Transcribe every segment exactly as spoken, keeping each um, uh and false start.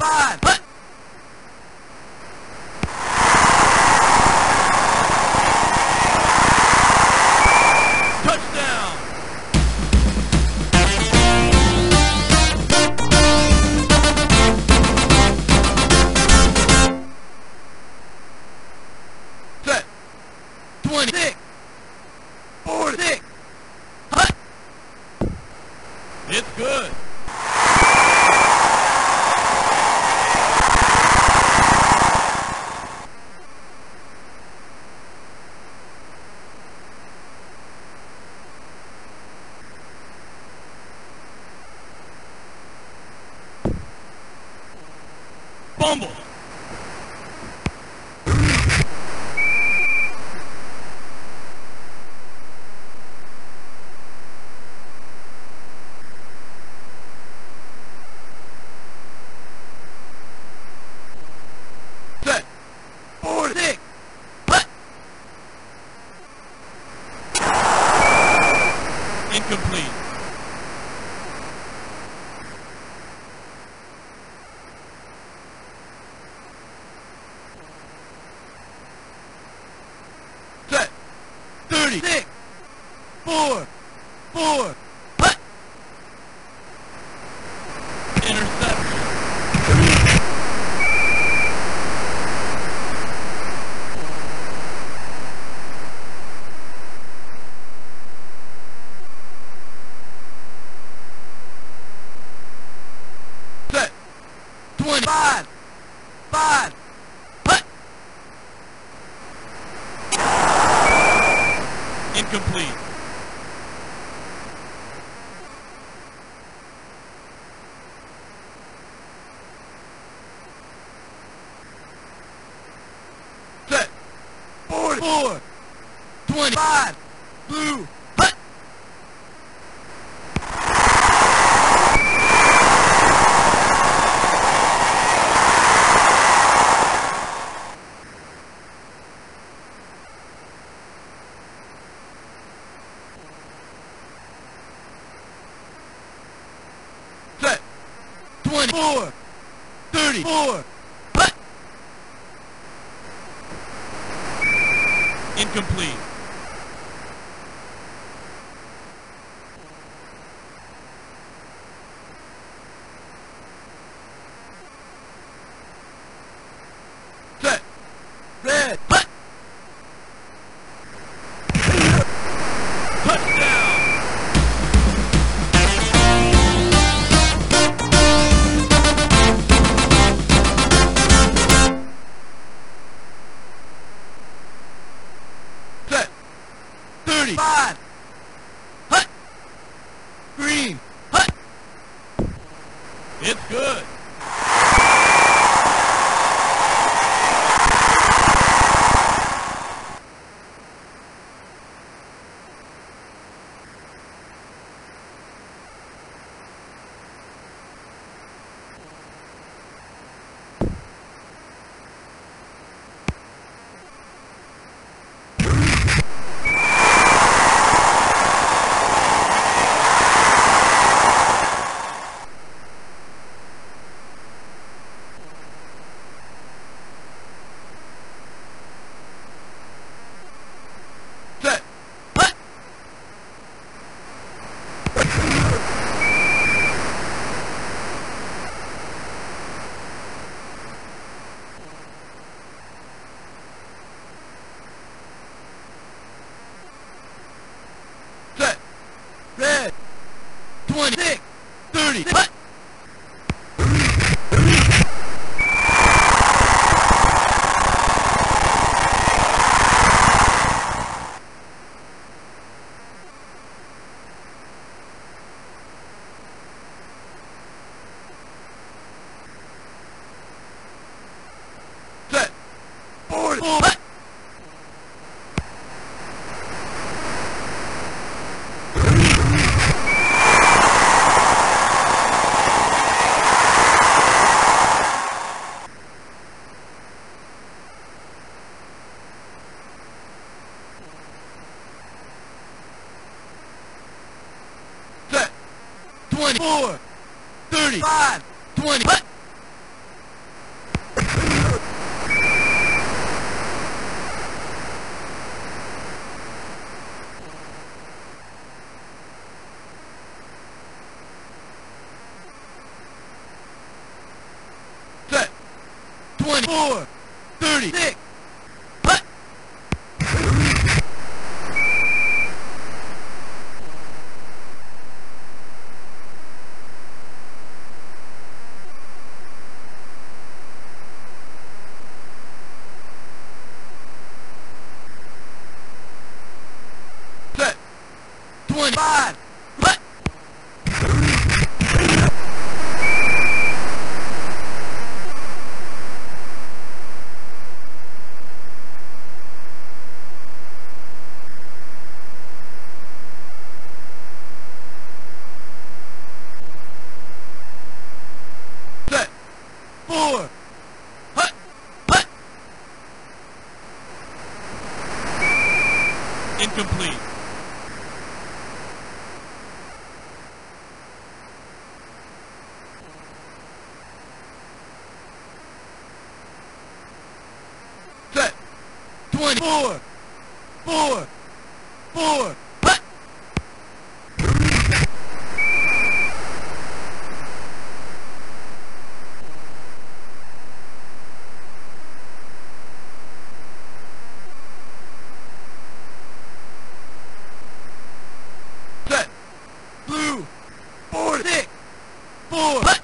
Five. Hut. Touchdown. Set. Twenty-six. Forty-six. Hut. It's good. Fumble. Set. Forty-six. Hut. Incomplete. Set. Thirty-six. Four. Four. Hut. Interception. Set. Twenty-five. Five. Hut. Incomplete. Set. Forty-four. Twenty-five. Blue. Hut. Set. Twenty-four. Thirty-four. Hut. Incomplete. Set. Red. Hut. Touchdown. Set. Thirty-five. Hut. Green. Hut. It's good. Set. Hut. Set. Red. Twenty-six. Thirty. Hut. Set. Forty-four. Hut. Set. Twenty-four. Thirty-five. Twenty. Hut. twenty-four, thirty-six, hut! Set, twenty-five, hut! Set, four, hut, hut! Incomplete. Set, twenty-four, four, four, hut! Set, blue, four, six, four, hut!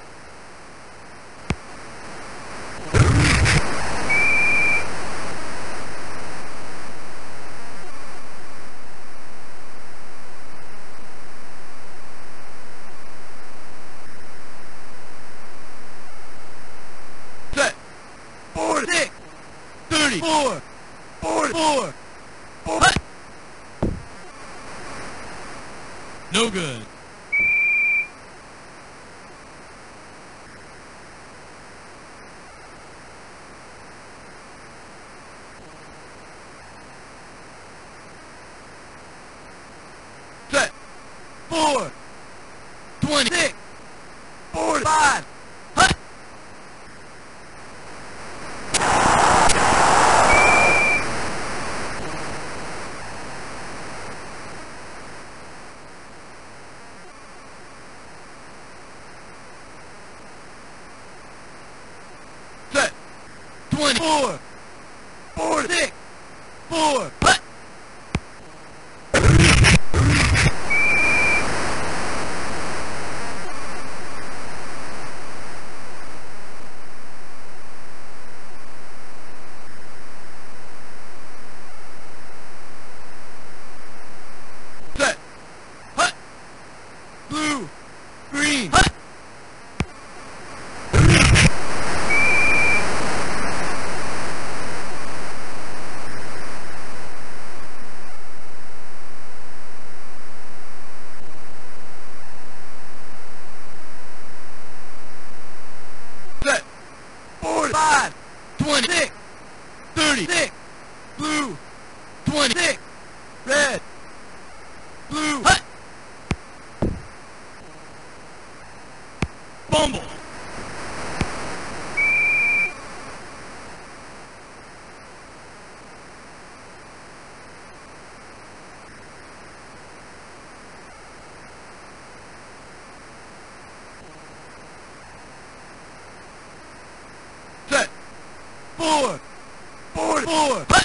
Set, four, six, thirty-four, four, four, four, hut! No good. Set, four, twenty-six, forty-five, hut! Set, twenty-four, forty-six, four, hut! Set, hut! Blue, green, hut! Set, forty-five, twenty-six, thirty-six, blue, twenty-six, red, blue, hut! Bumble. Set, four, four, four, hut!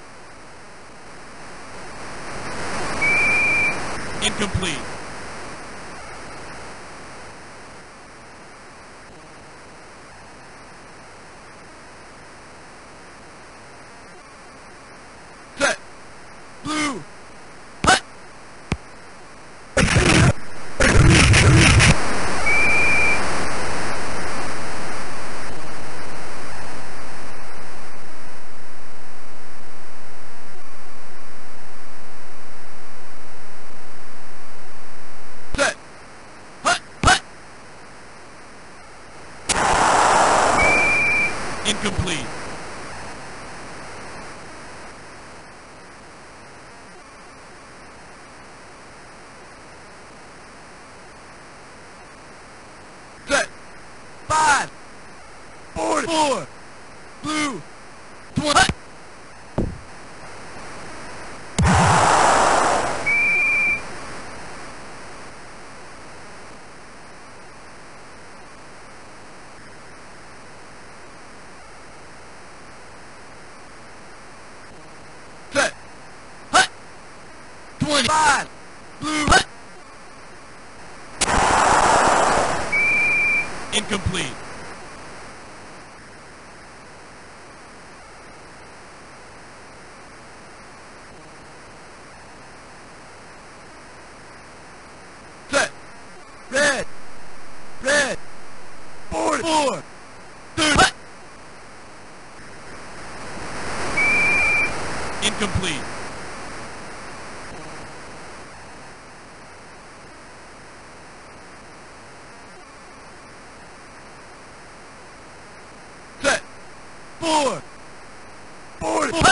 Incomplete. Set, blue, hut! Set, hut, hut! Incomplete. Set, five, four, four, blue, twenty, hut! Incomplete. Set. Red. Red. Board. Four. Thirty. Incomplete. Set. Four. Board. Four.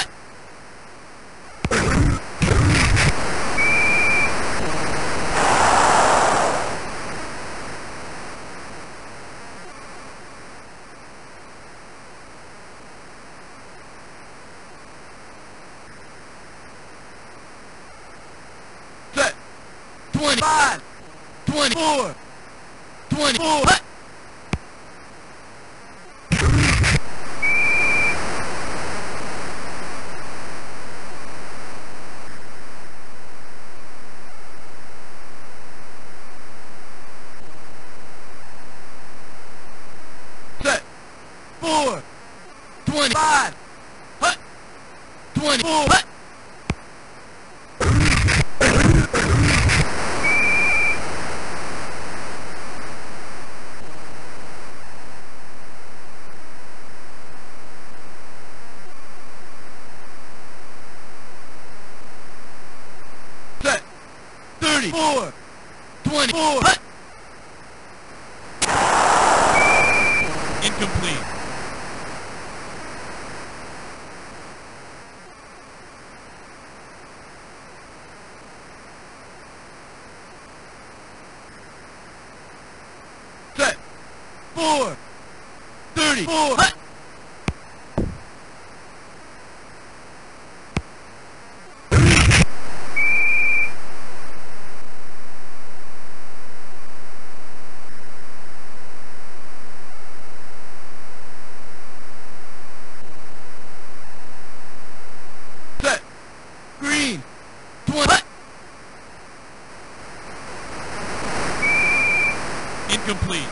Set. Twenty-five. Twenty-four. Twenty-four. Set. Four. Twenty-five. Hut. Twenty-four. Hut. Set. Thirty-four. Twenty-four. Hut. Incomplete. Set. Four. Thirty-four. Hut. Set. Green. Twenty. Hut. Incomplete.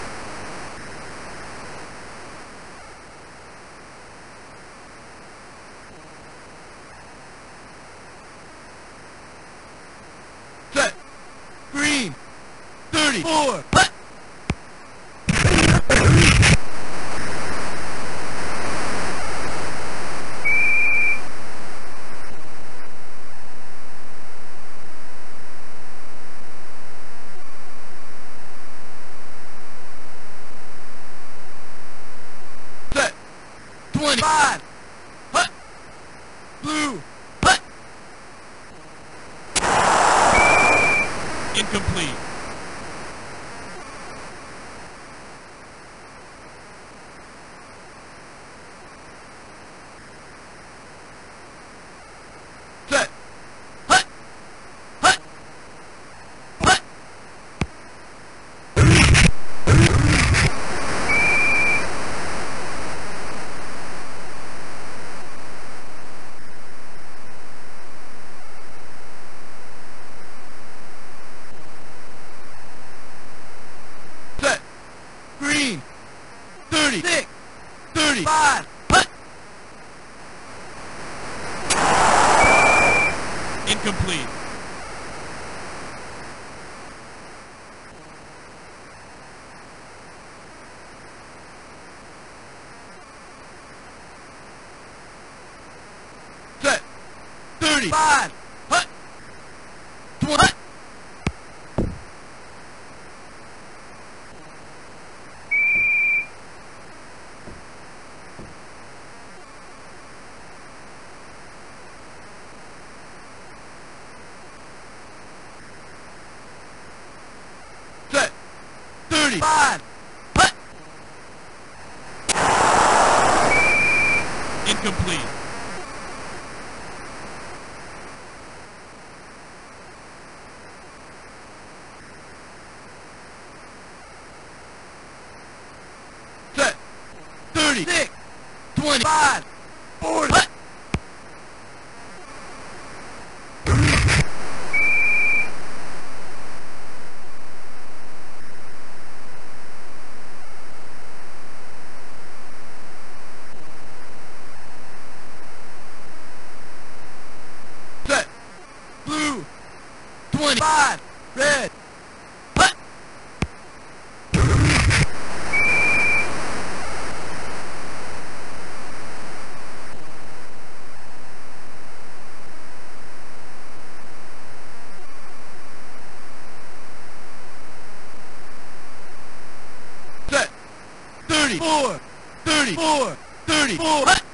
Set. Green. Thirty-four. Hut. Set. Twenty-five. Hut. Blue. Hut. Incomplete. Set. Hut. Hut. Hut. Set. Green. Thirty-six. Thirty-five. Hut. Incomplete. Set. Thirty-five. Hut. Twenty. Hut. Set. Thirty-five. Hut. Incomplete. Set. Thirty-six. Twenty-five. Forty. Hut. thirty-four, thirty-four, thirty-four. Hut.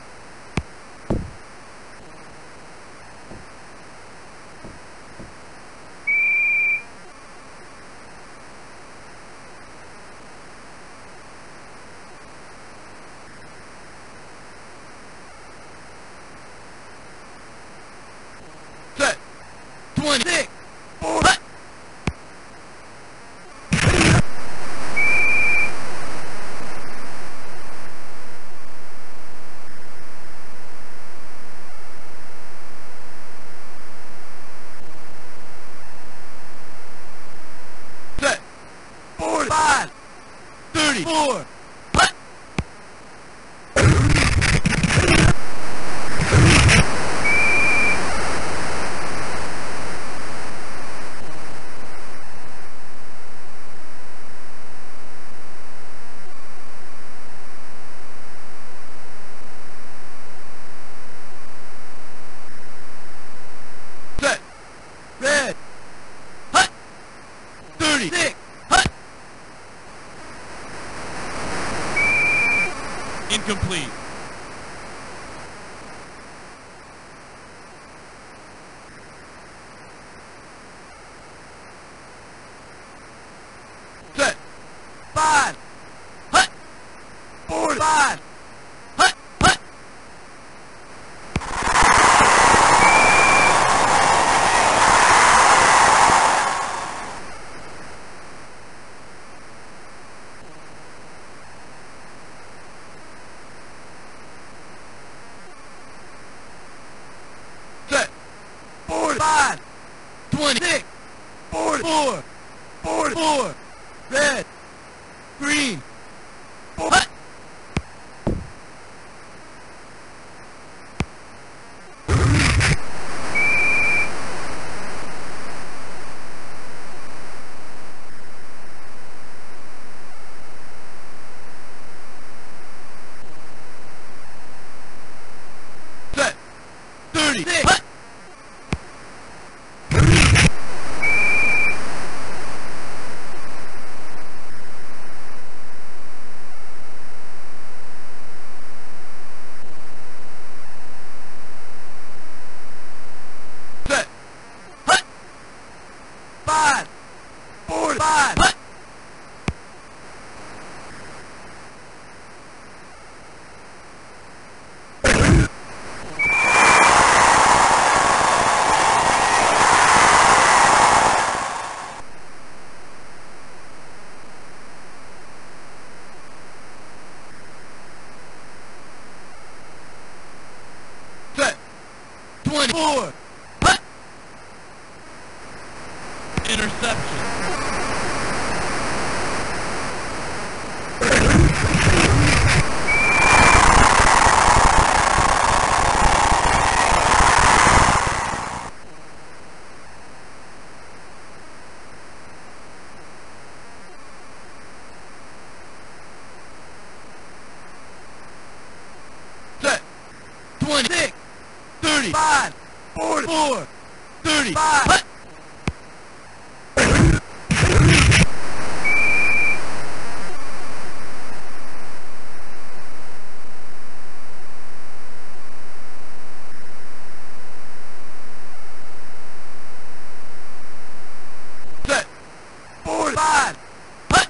Set. Twenty-six, four. Hut. Set. Forty-five, thirty-four. Hut. Set. Red. Hut. Thirty-six. Hut. Incomplete. Set. Five. Hut. Forty-five. Hut. Hut. Set. Forty-five, twenty-six, forty-four, forty-four, red, green, hut. Set. Thirty-six, hut. Set. Hut. Five. Forty-five. Hut. Set. Twenty-four. Hut. Interception. Set. Twenty-six, thirty-five, forty-four, thirty-five. Hut. Set. Forty-five. Hut.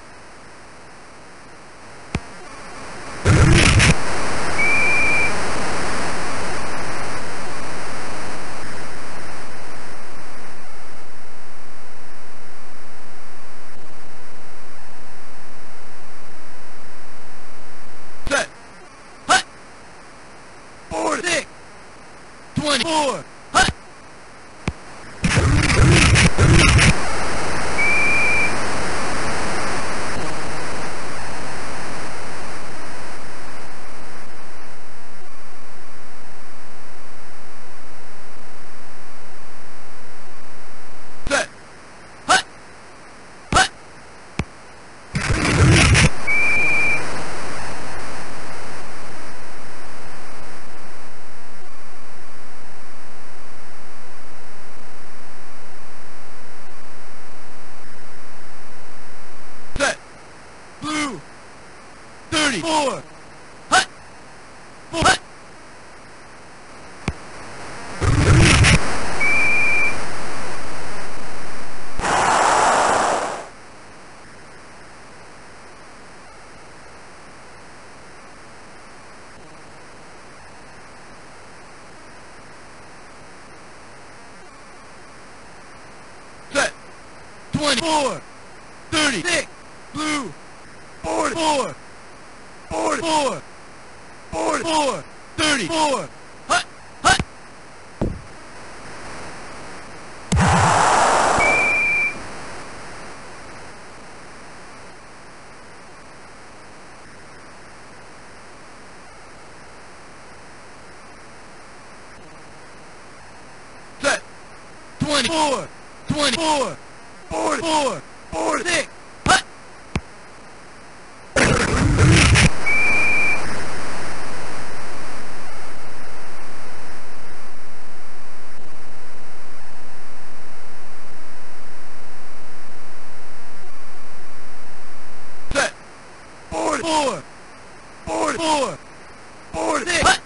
twenty-four. Hut. Four. Hut. Set. Twenty-four. Thirty-six. Blue. Forty-four. Forty-four. Forty-four. Thirty-four. Hut. Hut. Set. Twenty-four. Twenty-four. Forty-four. Forty-six. Hut. Set. Forty-four. Forty-four. Forty-six. Hut.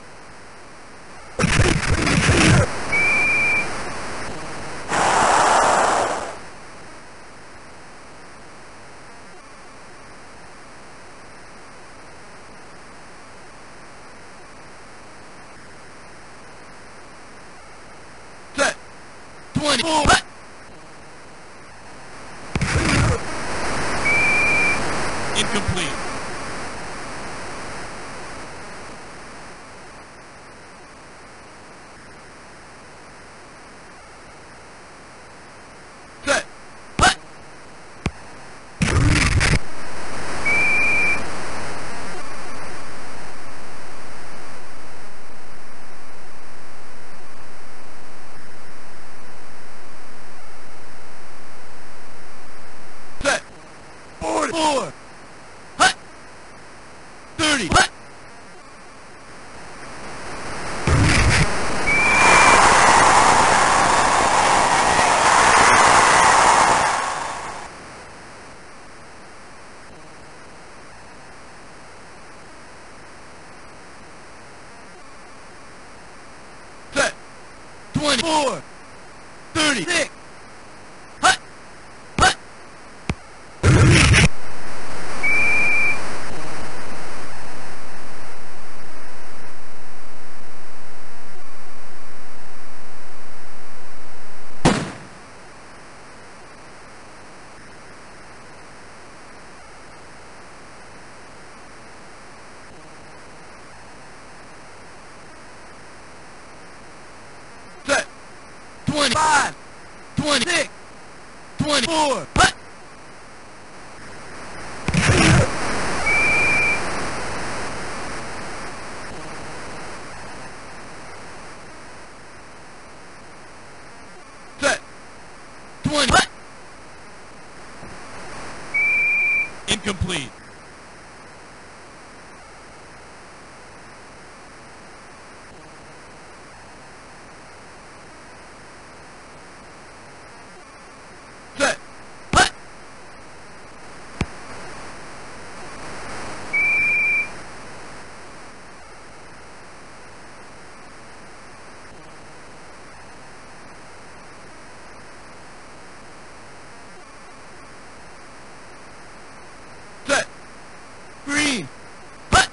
Set. Twenty-four. Hut. Incomplete. Set. Hut. Set. Forty-four. Hut. Thirty. Hut. Set. Twenty-four. Thirty-six. Hut. Hut. Set. Twenty-five. Twenty-six. Twenty-four. Hut. Set. Twenty. Hut. Incomplete. Set. Hut. Set. Green. Hut.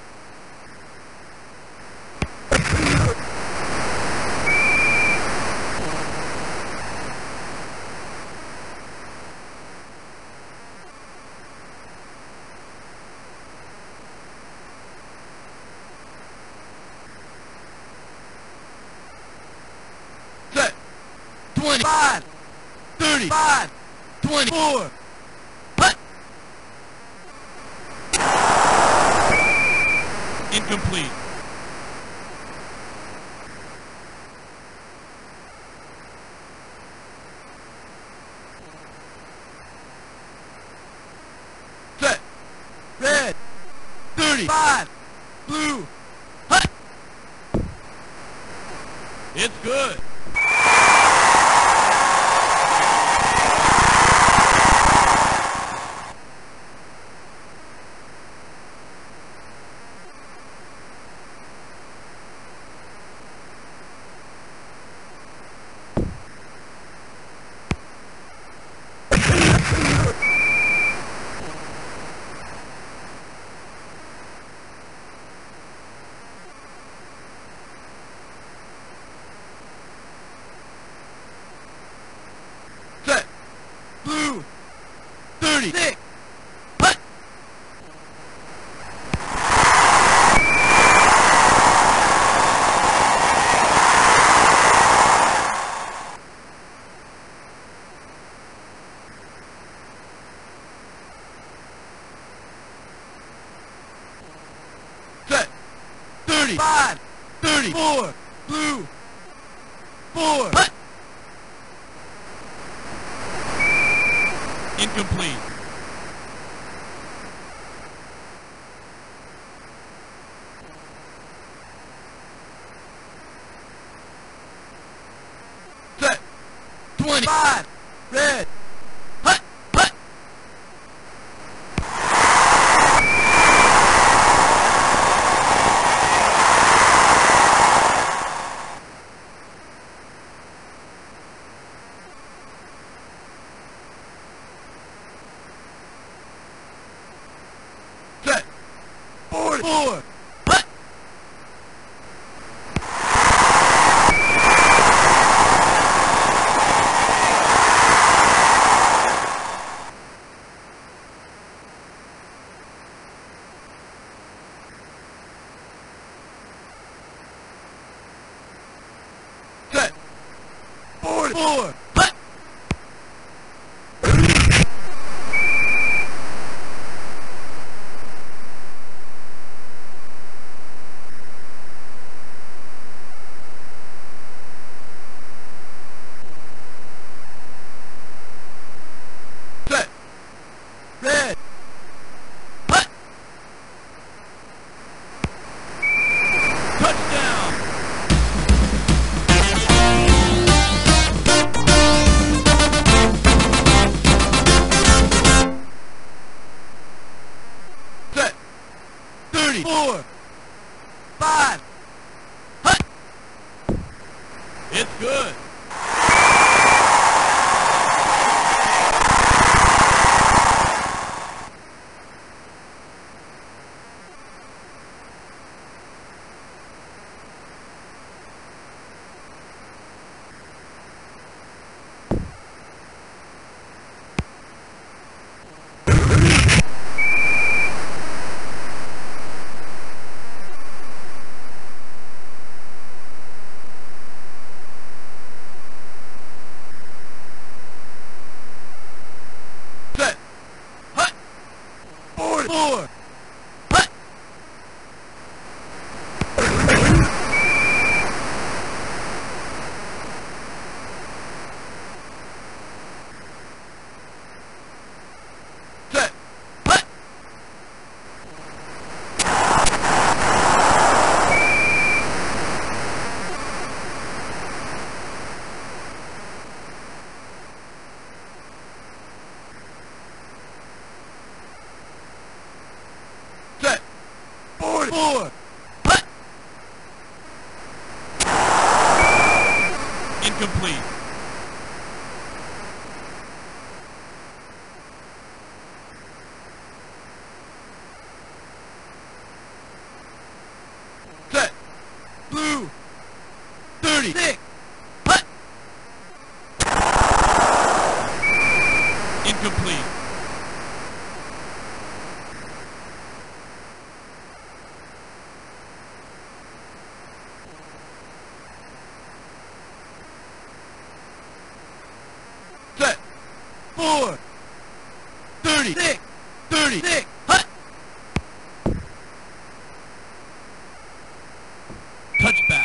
Set. Twenty-five. Thirty-five. Twenty-four. Hut. Incomplete. Set. Red. Thirty-five. Blue. Hut. It's good. thirty, six, hut, set, thirty, five, thirty, four, blue, four, hut, incomplete. Set, twenty-five, red, hut, hut, set, forty, four, hut, set, forty-four, hut, set, red, hut, touchdown. Set, thirty-four, five, hut, it's good. Set, hut, forty-four, hut, set, hut, set, forty-four, hut, incomplete. Set, blue, thirty-six, hut, incomplete. Set, four, thirty-six, thirty-six, hut, touchback.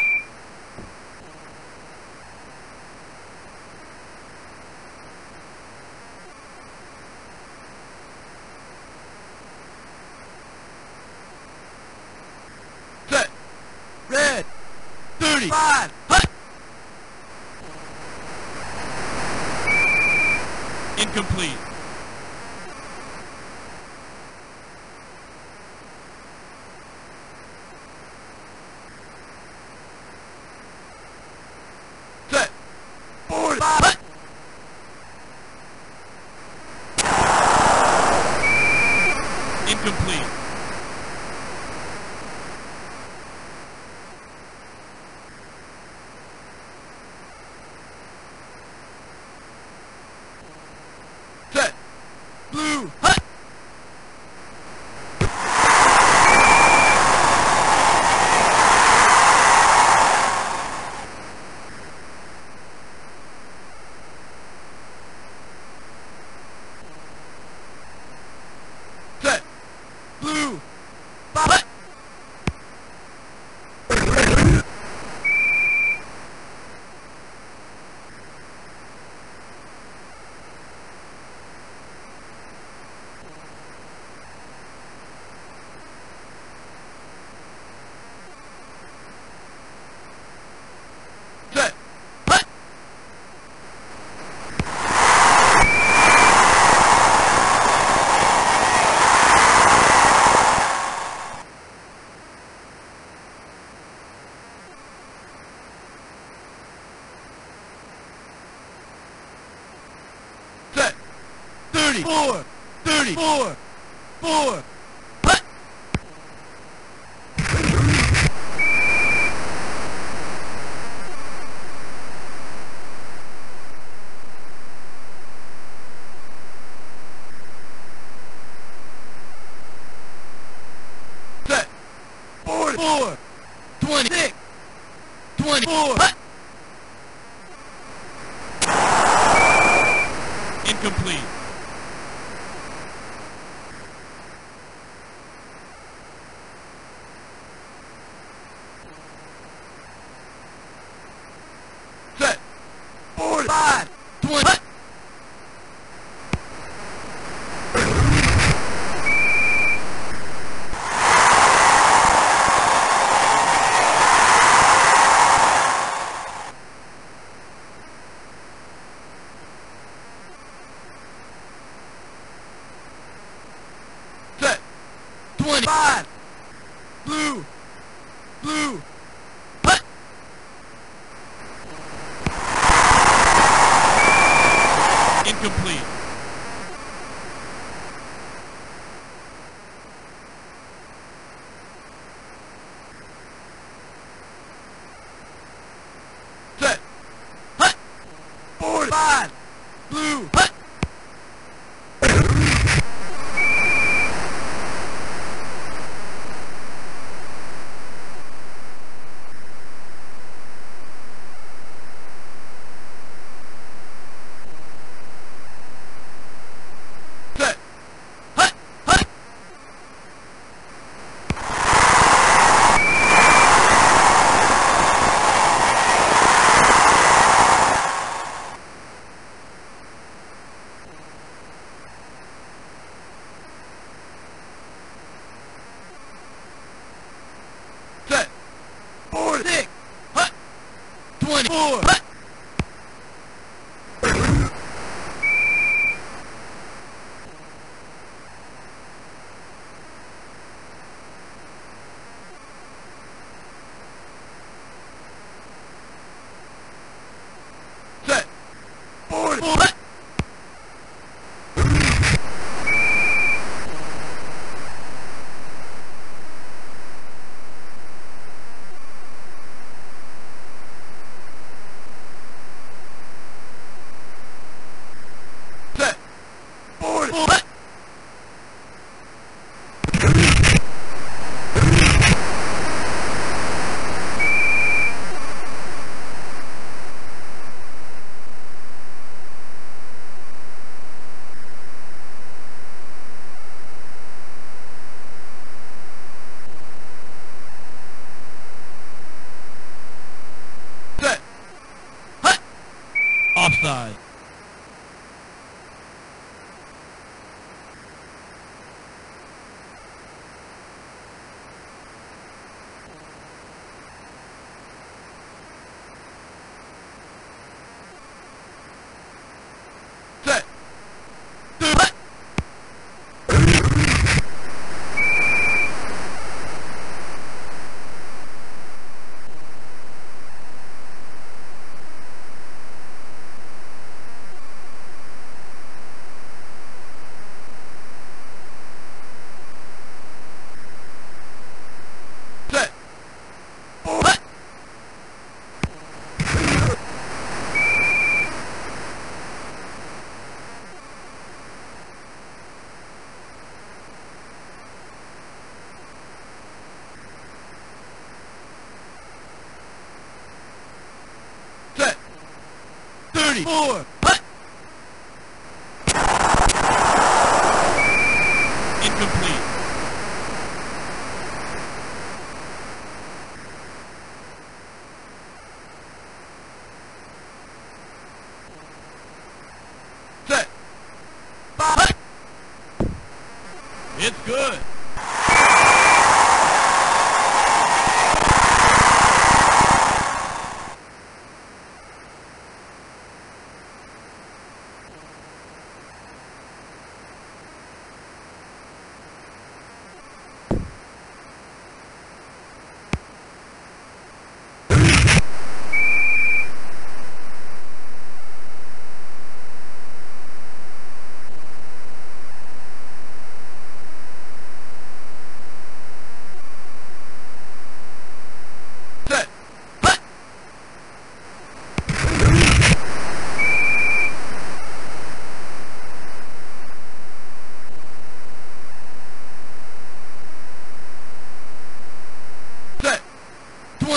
Set, red, thirty-five, hut, incomplete. Set, forty-five, hut, incomplete. Set, blue, thirty-four, thirty-four, four. Hut. Set. Forty-four, twenty-six, twenty-four. Hut. Incomplete. Set. Forty-five, twenty. Hut. Set. Twenty-five. Blue. Blue. Hut. Incomplete. Set. Hut. Forty-five. Blue. Hut. Set. Hut. Hut. Set. Forty-six. Hut. Twenty-four. Hut. Set. Forty-four. Hut. Set. Forty-four. Hut. Set. Hut. Offside. Set. Third. Hut. Set. Four. Hut. Set. Thirty-four. Hut. Incomplete. Set. Five. Hut. It's good.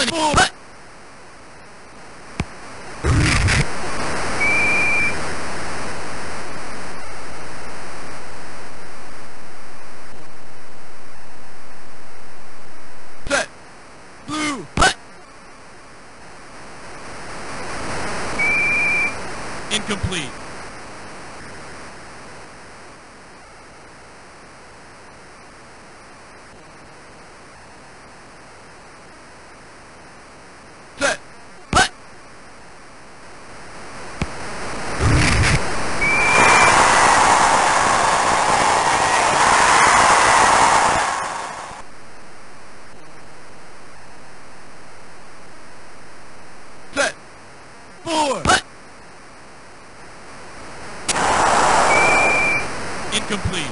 twenty-four. Hut. Set. Blue. Hut. Incomplete. Set. Hut. Set. Four. Hut. Incomplete.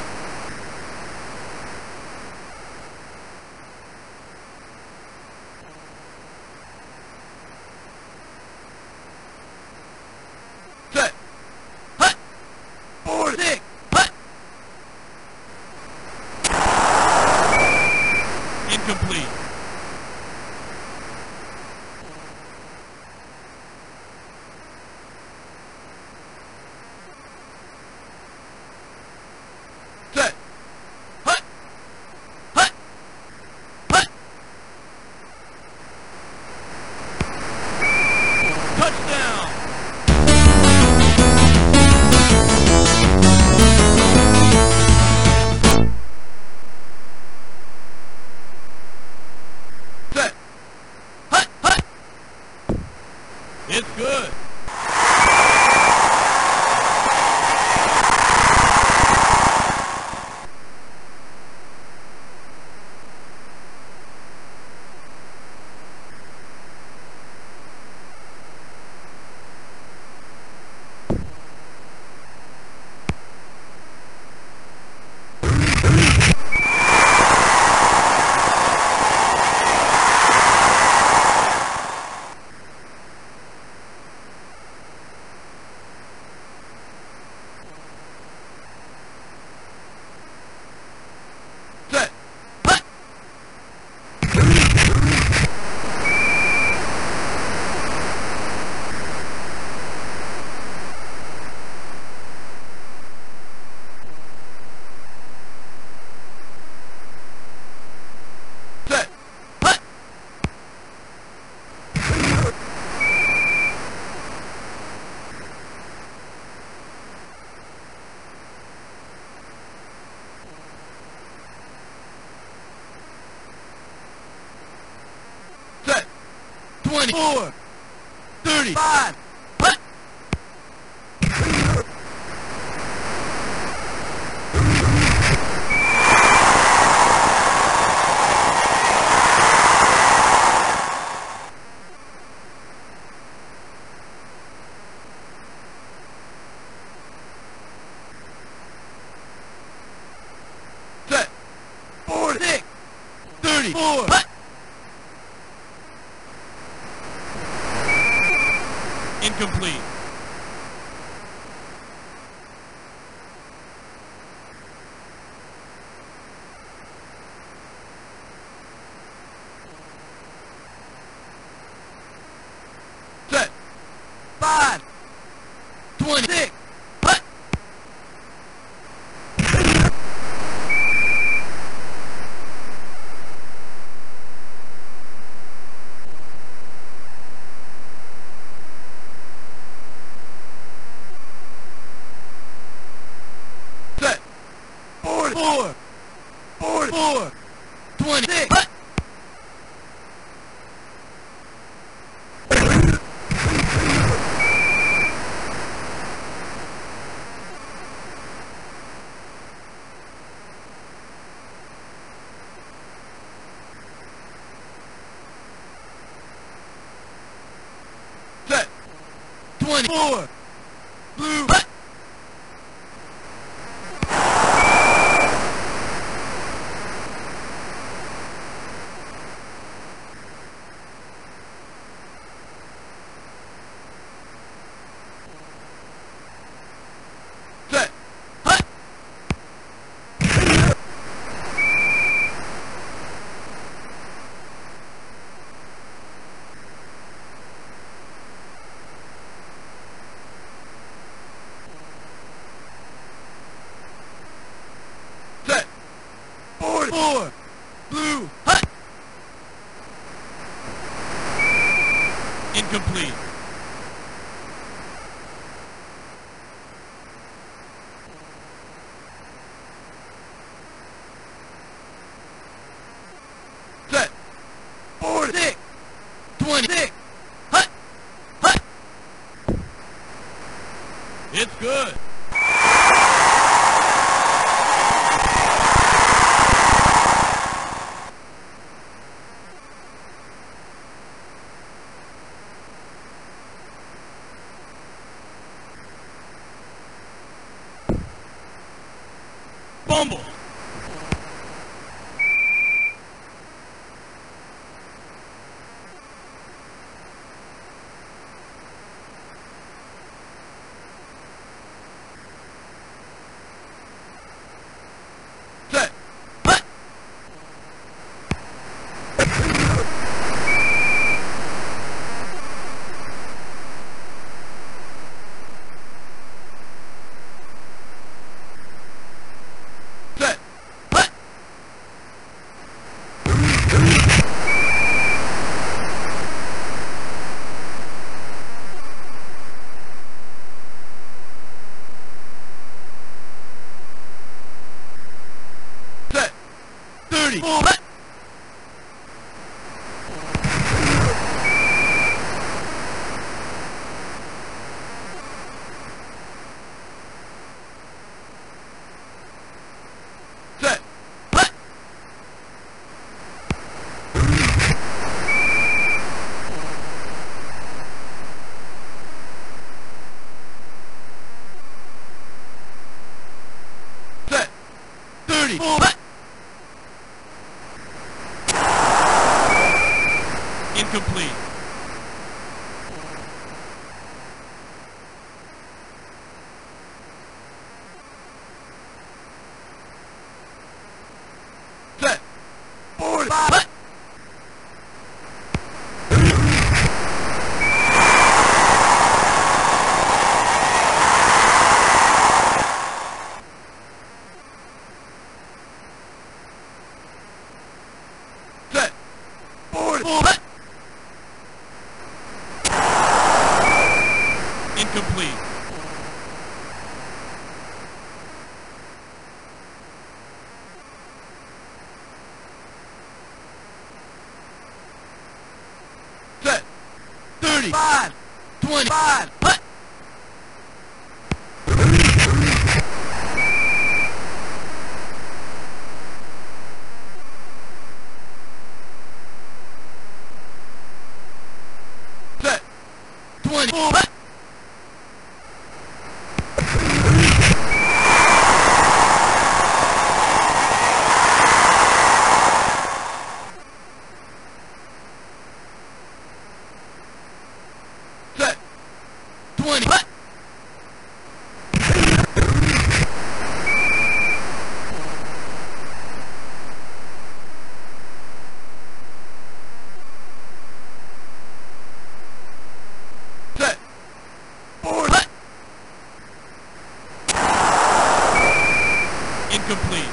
Set. Hut. Four. Six. Hut. Incomplete. Set. Hut. Hut. Hut. Touchdown. Set. Hut. Hut. It's good. Set. Hut. Set. Hut. Set. Twenty-four. Thirty-five. Hut. Set. Four. Six. Thirty-four. Hut. Incomplete. Set. Five. Twenty-six. Hut. Set. Forty-four. Forty-four. Twenty-six. Hut. Set. Twenty-four. Blue. Hut. Set. Hut. Incomplete. Set. Forty. Six. Twenty-six. Hut. Hut. It's good. Fumble. Set. Hut. Set. Hut. Set. Thirty. Hut. Set. Hut. Set. Thirty. Hut. Incomplete. Set. Forty. Hut. Set. Forty. Hut. Incomplete. Set. Thirty-five. Twenty-five. Hut. Set. Twenty-four. Hut. Set. Twenty. Hut. Set. Forty. Hut. Incomplete.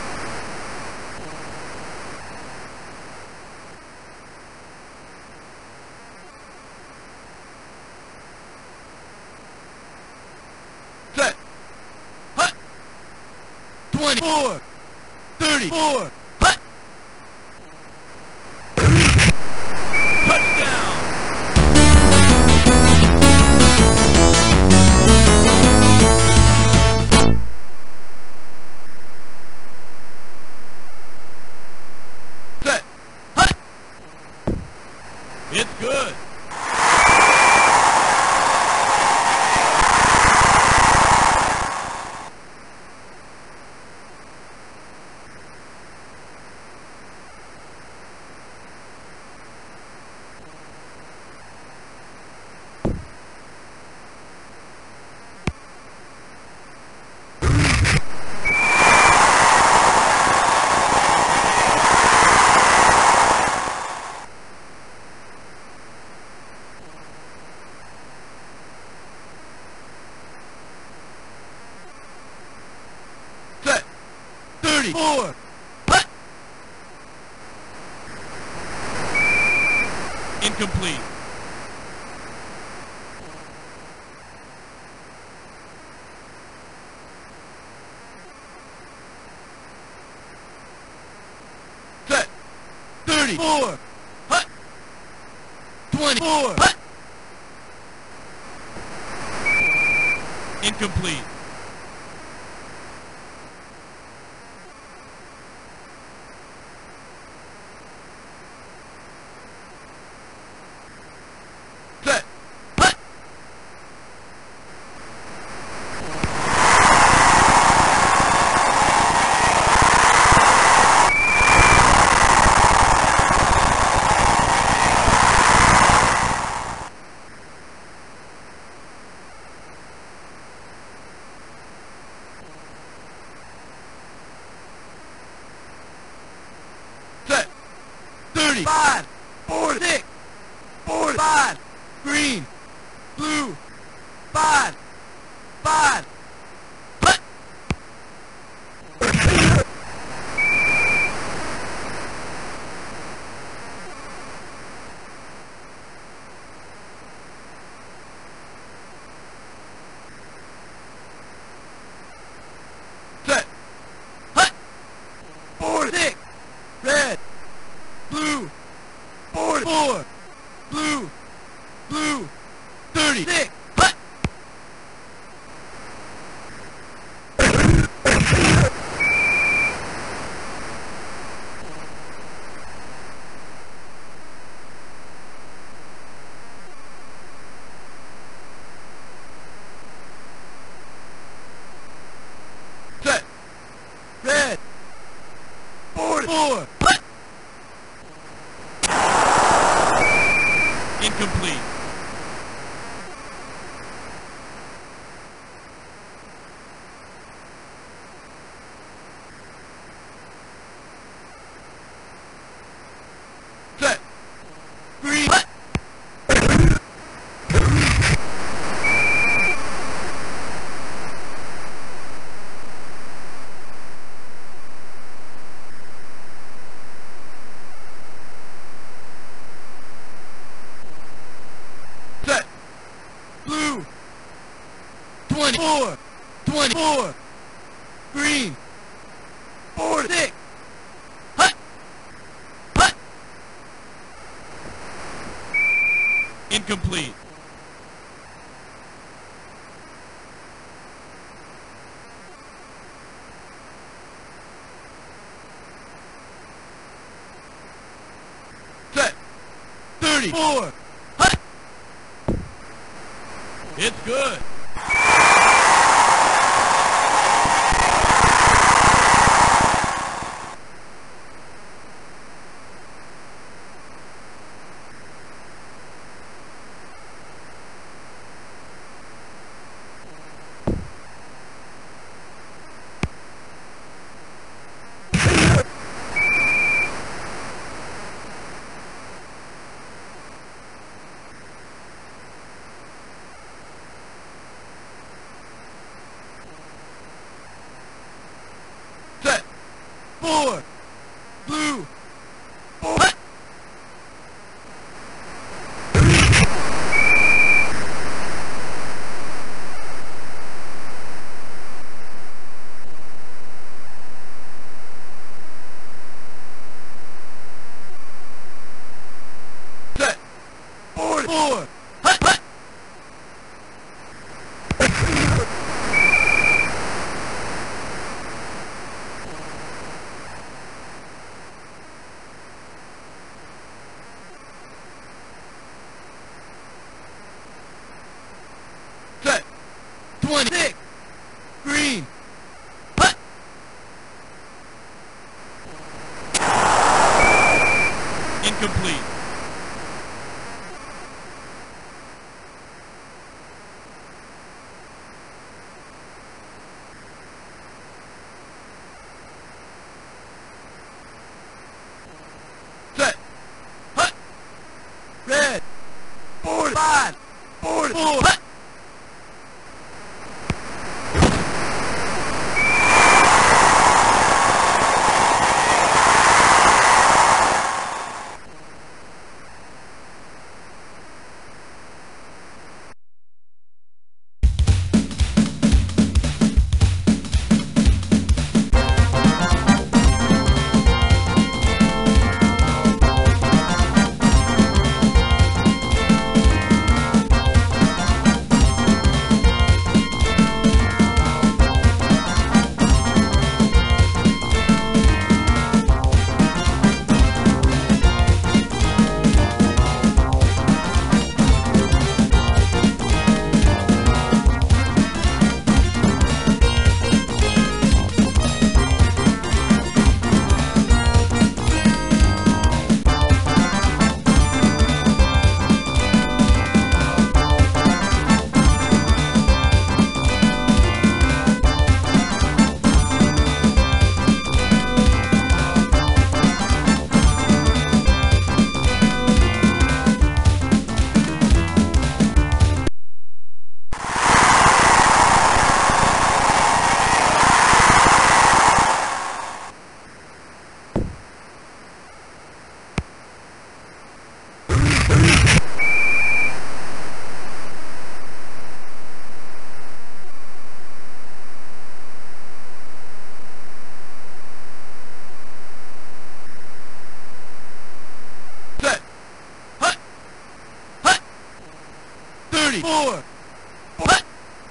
Set. Hut. Twenty-four. Thirty-four. Hut. Touchdown. Set. Hut. It's good. thirty-four. Hut. Incomplete. thirty-four. Hut. twenty-four. Hut. Incomplete. Set. Hut. Set. thirty. Five. Four. Six. Four. Five. Green. Blue. Five. Five. Hut. Set. Hut. Four. Six. Red. Blue. Four. Four. Blue. Blue. Thirty. Six. Hut. Set. Red. Four. Four. Hut. Incomplete. Set. Green. Hut. Set. Blue. Twenty-four. Twenty-four. Green. Four. Six. Hut. Hut. Incomplete. Set. Thirty-four. Hut. It's good. Set. Four. Blue. Four. Hut. Set. Four. Four. Hut. Hut. Set. Twenty-six. Green. Hut. Incomplete. Set. Hut. Red. Four. Five. Four. Four. Hut. Set. Hut. Hut. Thirty-four. Hut.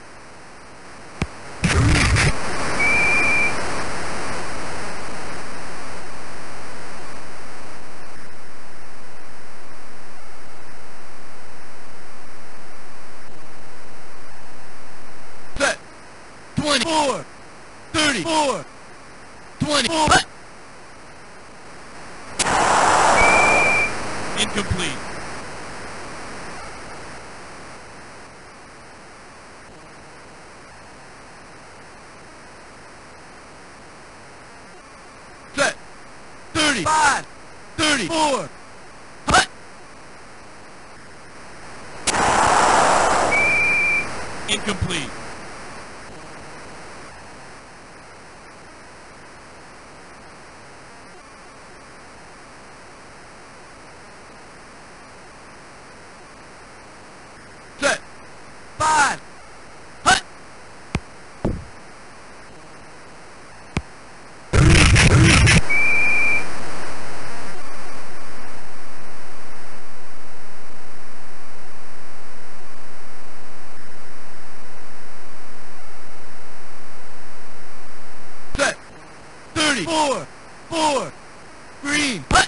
Set. Twenty-four. Thirty-four. Twenty-four. Hut. Incomplete. Set. Thirty-five. Thirty-four. Hut. Incomplete. Set. Five. Hut. Set. Thirty-four. Four. Green. Hut.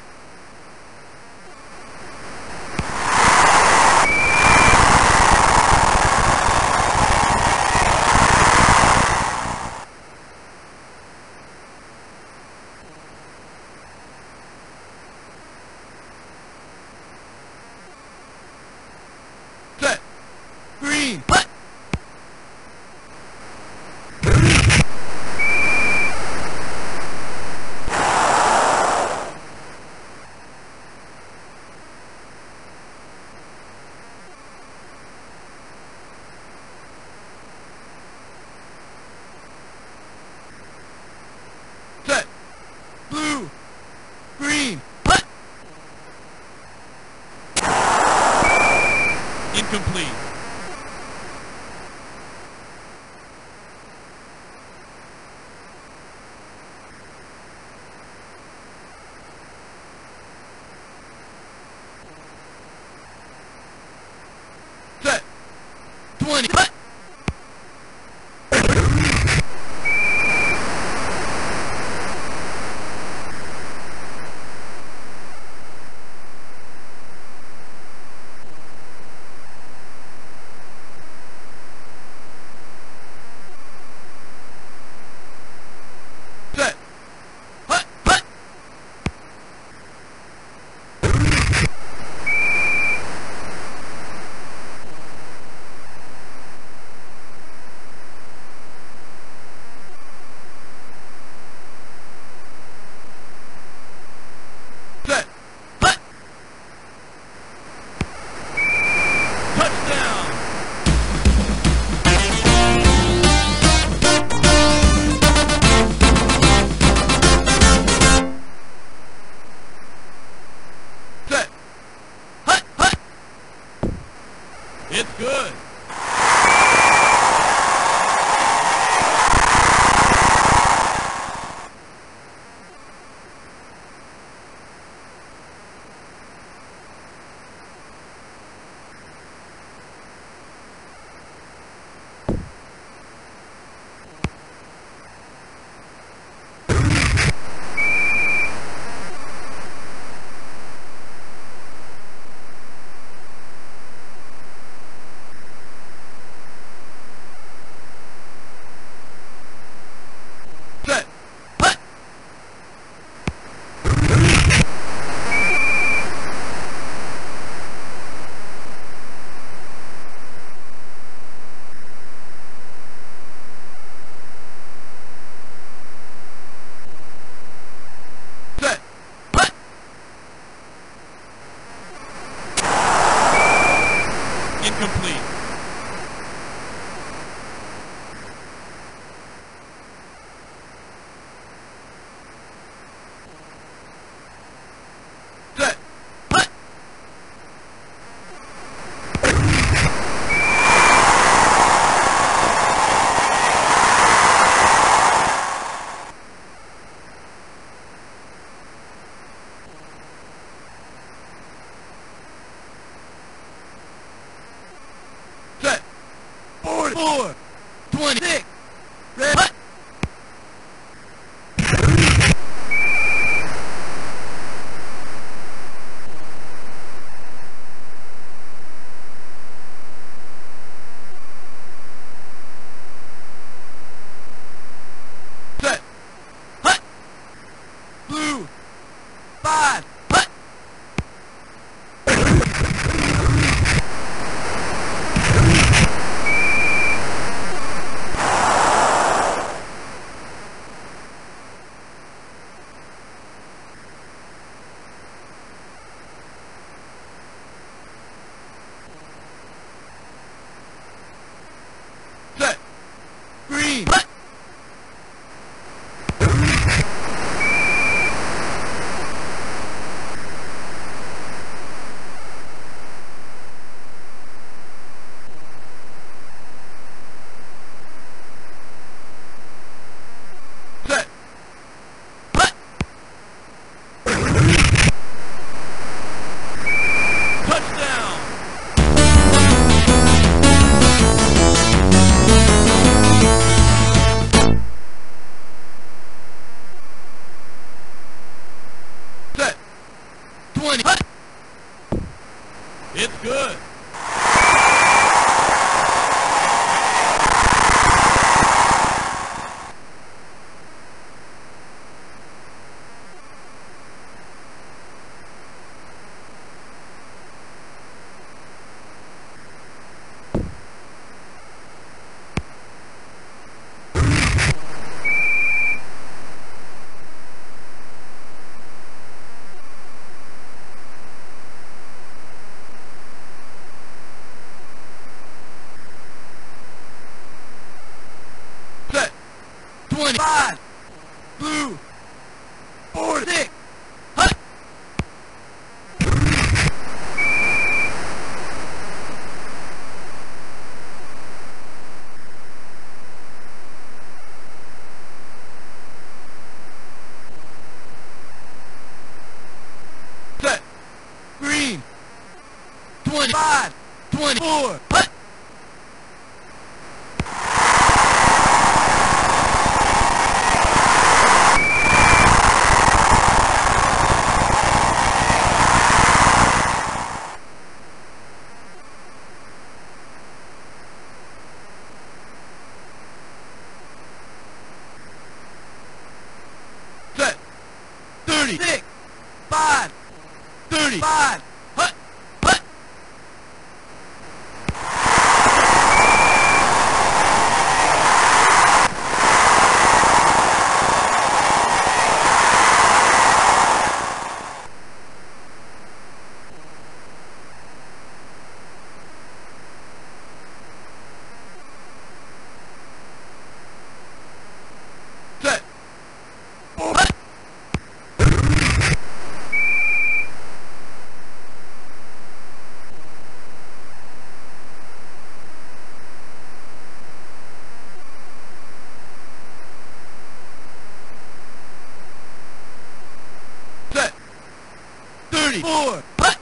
Set. Green. Hut. Set. Blue. Green. Hut. Incomplete. Set. Twenty. Hut. Set. Hut. Hut. Set. Hut. Touchdown. Set. Hut. Hut. It's good. twenty-four, twenty-six, red, hut. Set, hut, blue, five, hut. Set, green, hut. Set, hut. Touchdown. Set, twenty, hut. It's good. Set, twenty-five, blue, four, six, hut. Set, green, twenty-five, twenty-four, hut. Set, thirty-six, five, thirty-five, hut, hut. Set, four, hut. Set, thirty-four, hut.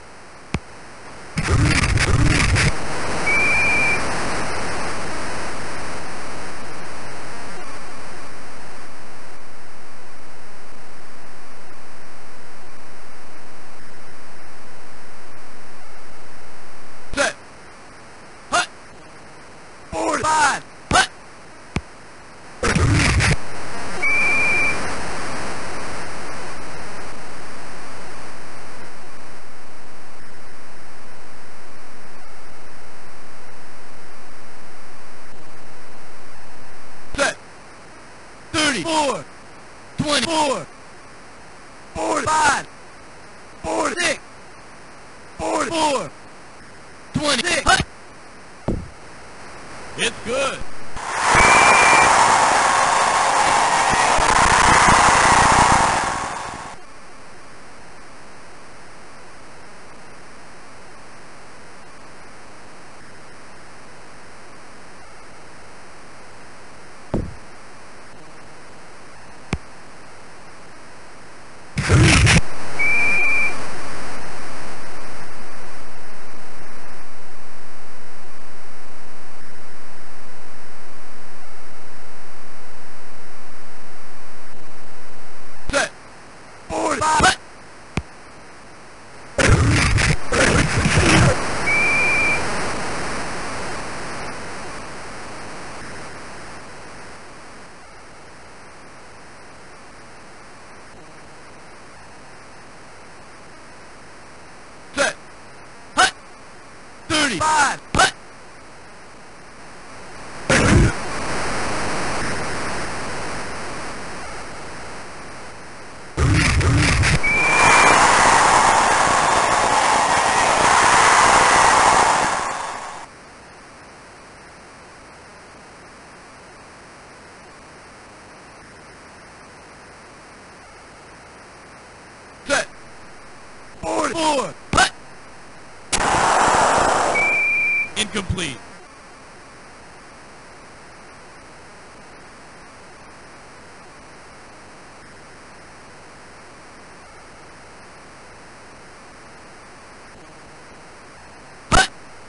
Set, hut, four, five, hut. Set, thirty-four, twenty-four, forty-five, forty-six, forty-four, twenty-six, hut. It's good. thirty-five. Hut. Set. Forty-four. Hut. Incomplete. Hut.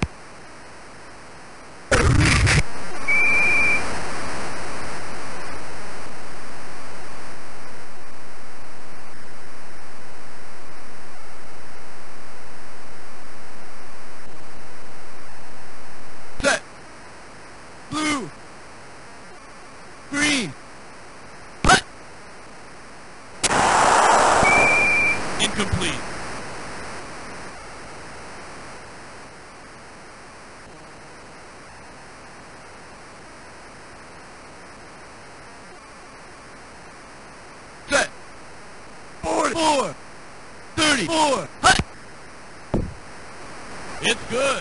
Set. Blue. Green. Hut. Incomplete. Set. Forty-four. Thirty-four. Hut. It's good.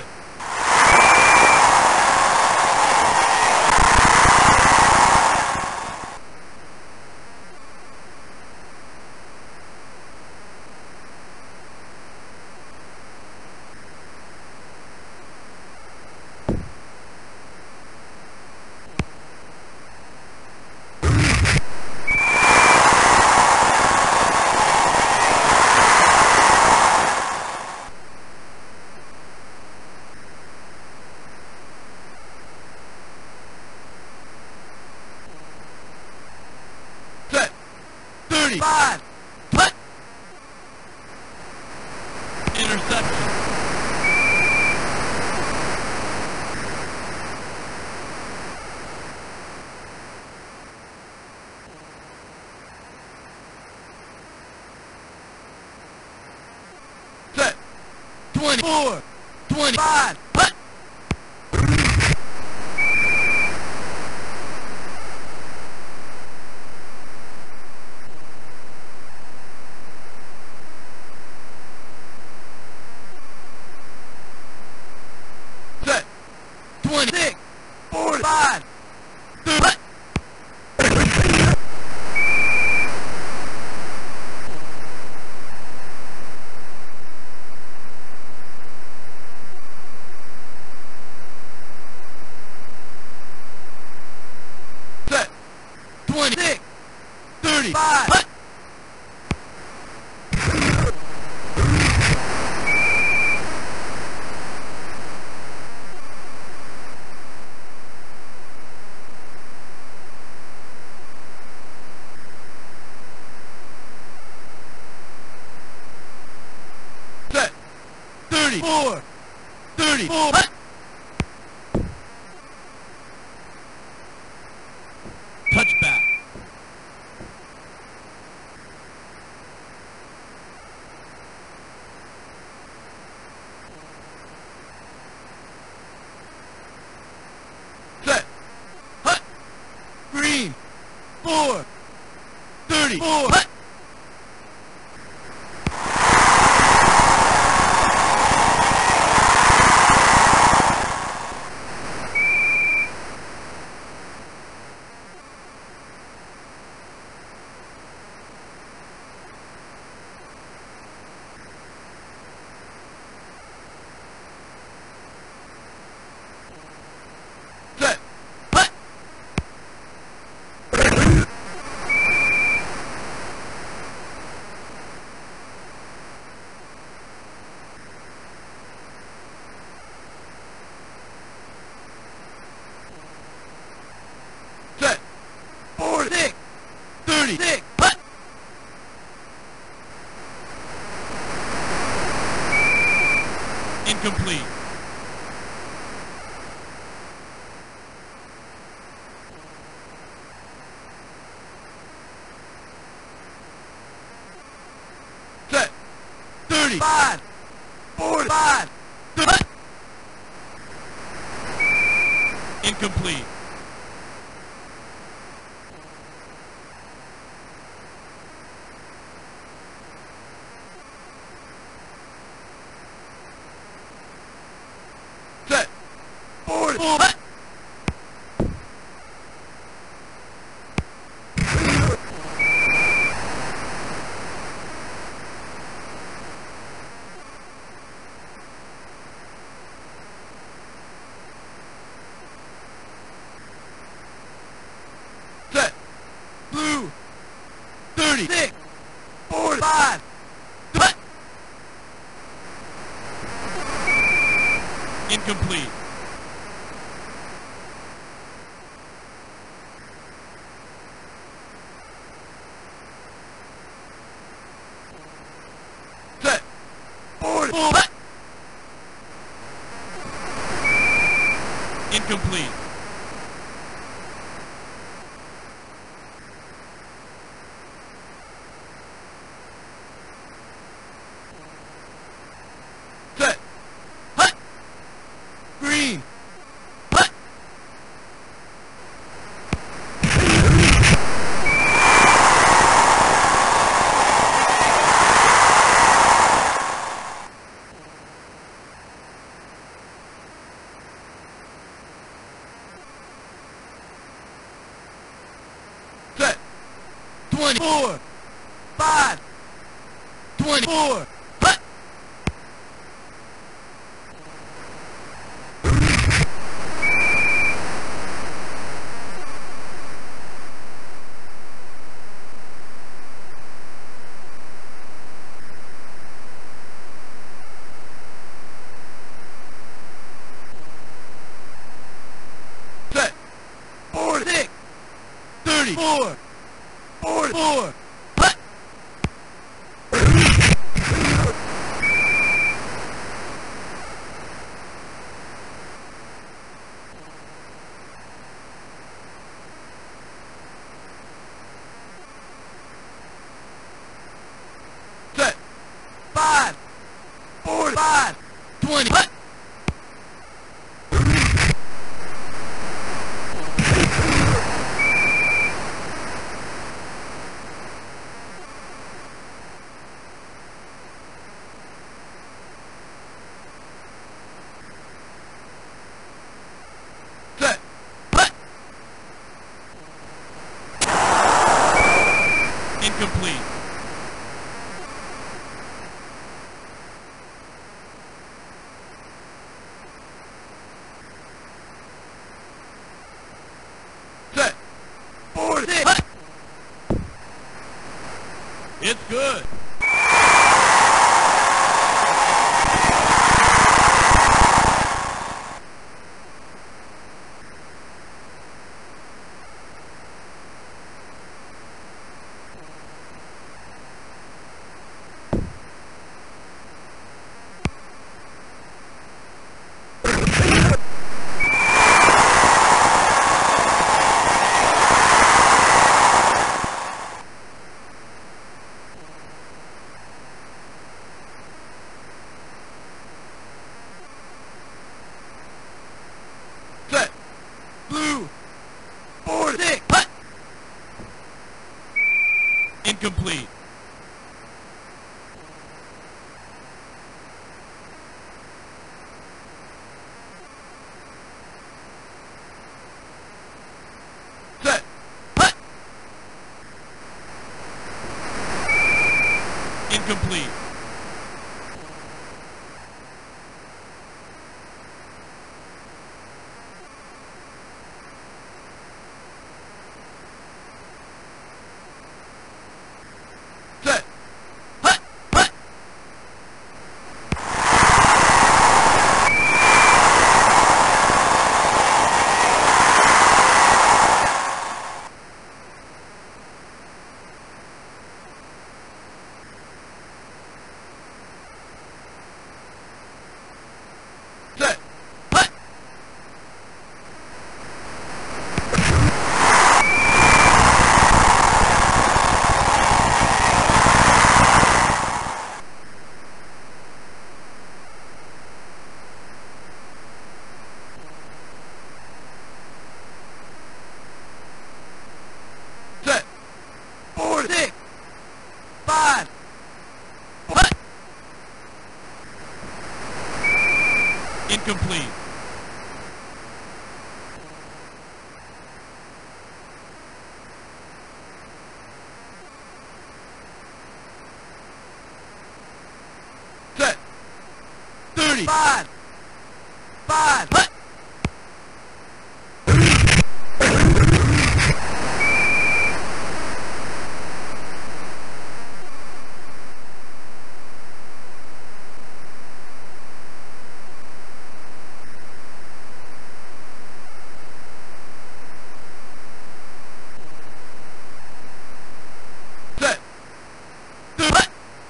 Set. Thirty-five. Hut. Interception. Set. Twenty-four. Twenty-five. Hut. Set. Twenty-six. Forty-five. Hut. Set. Twenty-six. Thirty-five. Hut. Set. Thirty-four. Thirty-four. Hut. Touchback. Set. Hut. Green. Four. Thirty-four. Hut. Set. Hut. Set. Forty-six. Thirty-six. Hut. Incomplete. Set. Twenty-seven. Thirty-six. Hut. Set. Twenty-eight. Thirty-six. Hut. Set. Forty-six. Thirty-six. Hut. Incomplete. Set. Thirty-five. Forty-five. Hut. Incomplete. Set. Forward. Hut. Set. Blue. thirty. Six. forty-five. Hut. Incomplete. Set. Forward. Hut. Incomplete. Set. Hut. Green. Hut. Set. twenty-four. five. twenty-four. Hut. Set. forty-six. thirty-four. forty-four. Hut. Set. five. forty-five. twenty. Hut. Set. Hut. Incomplete. Set. forty-six. Hut. It's good. Set. Blue. forty-six. Hut. Incomplete. Set. Hut. Incomplete. Set. Hut. Hut. Incomplete. Set. thirty. Five. Five. Hut. Set. Hut.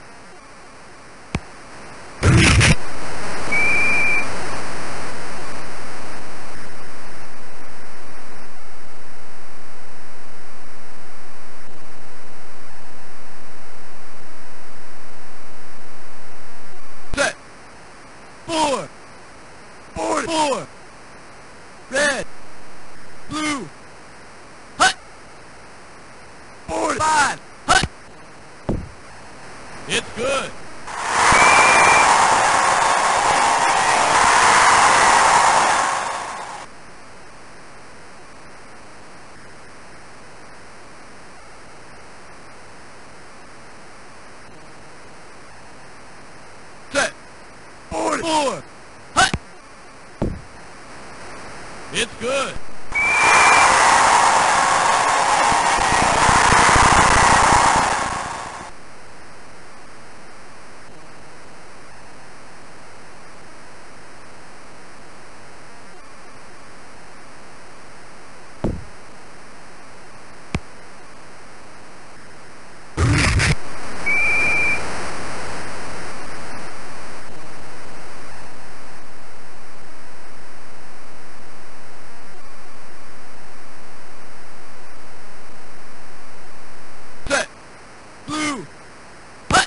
Set. Four. Four. Four. Red. Blue. Hut. Four. Five. Hut. It's good. Set. Four. Four. Hut. It's good. Set. Blue. Hut.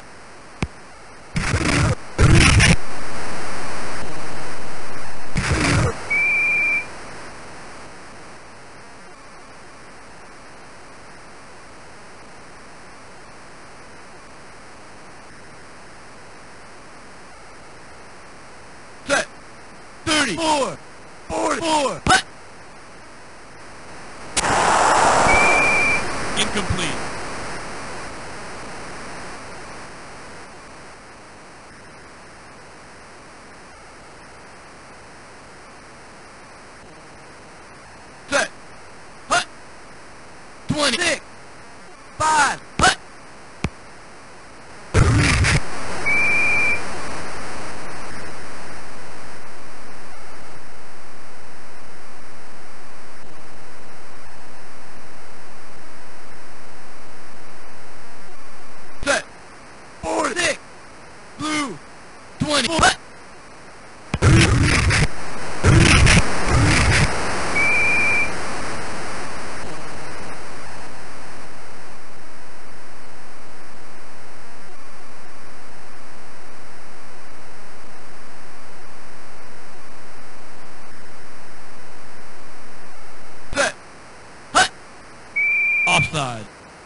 Set. thirty. Four. Four. Four. Hut. Incomplete. Set. Hut. Twenty. Six. Five. Hut. Set. Four. Six. Blue. Twenty. Hut. Set. Hut. Offside.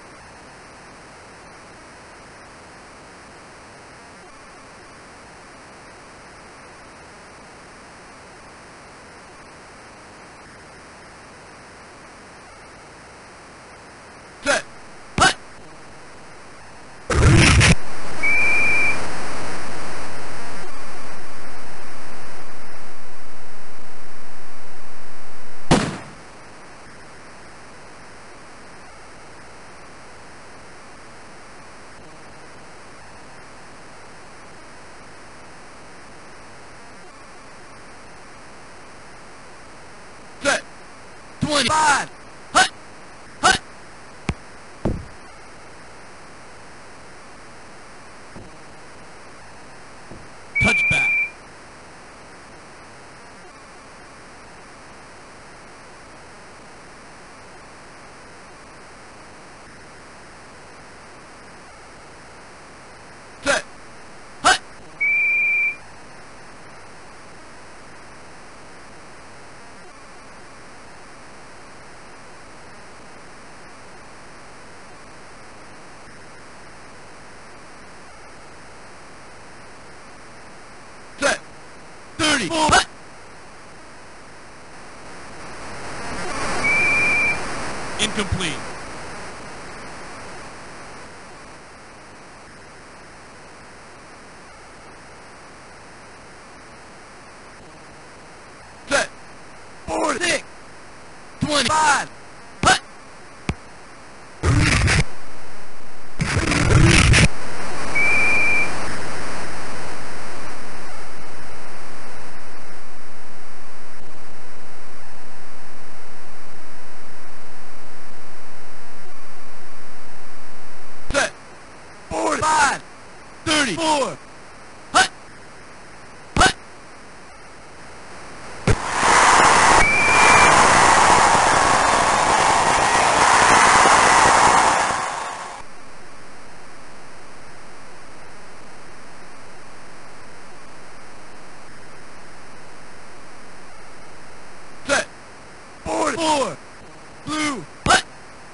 Set. Hut. Set. Twenty-five. Hut. Hut. Touchback. Set. Hut. Set. Thirty. Hut. Incomplete. Set. Four, six, twenty-five. Hut. Set. Forty-five. Thirty-four. Hut. Hut. Set. Forty-four. Blue. Hut.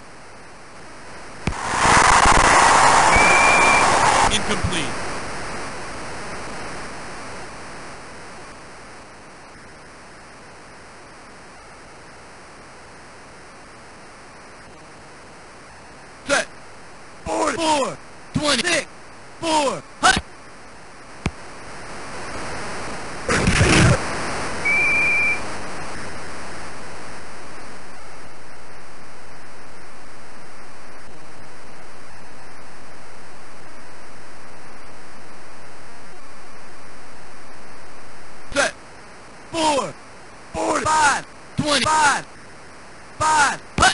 Incomplete. Set. Forty-four. Twenty-six. Four. Hut. Set. Four. Forty-five. Twenty-five. Five. Hut.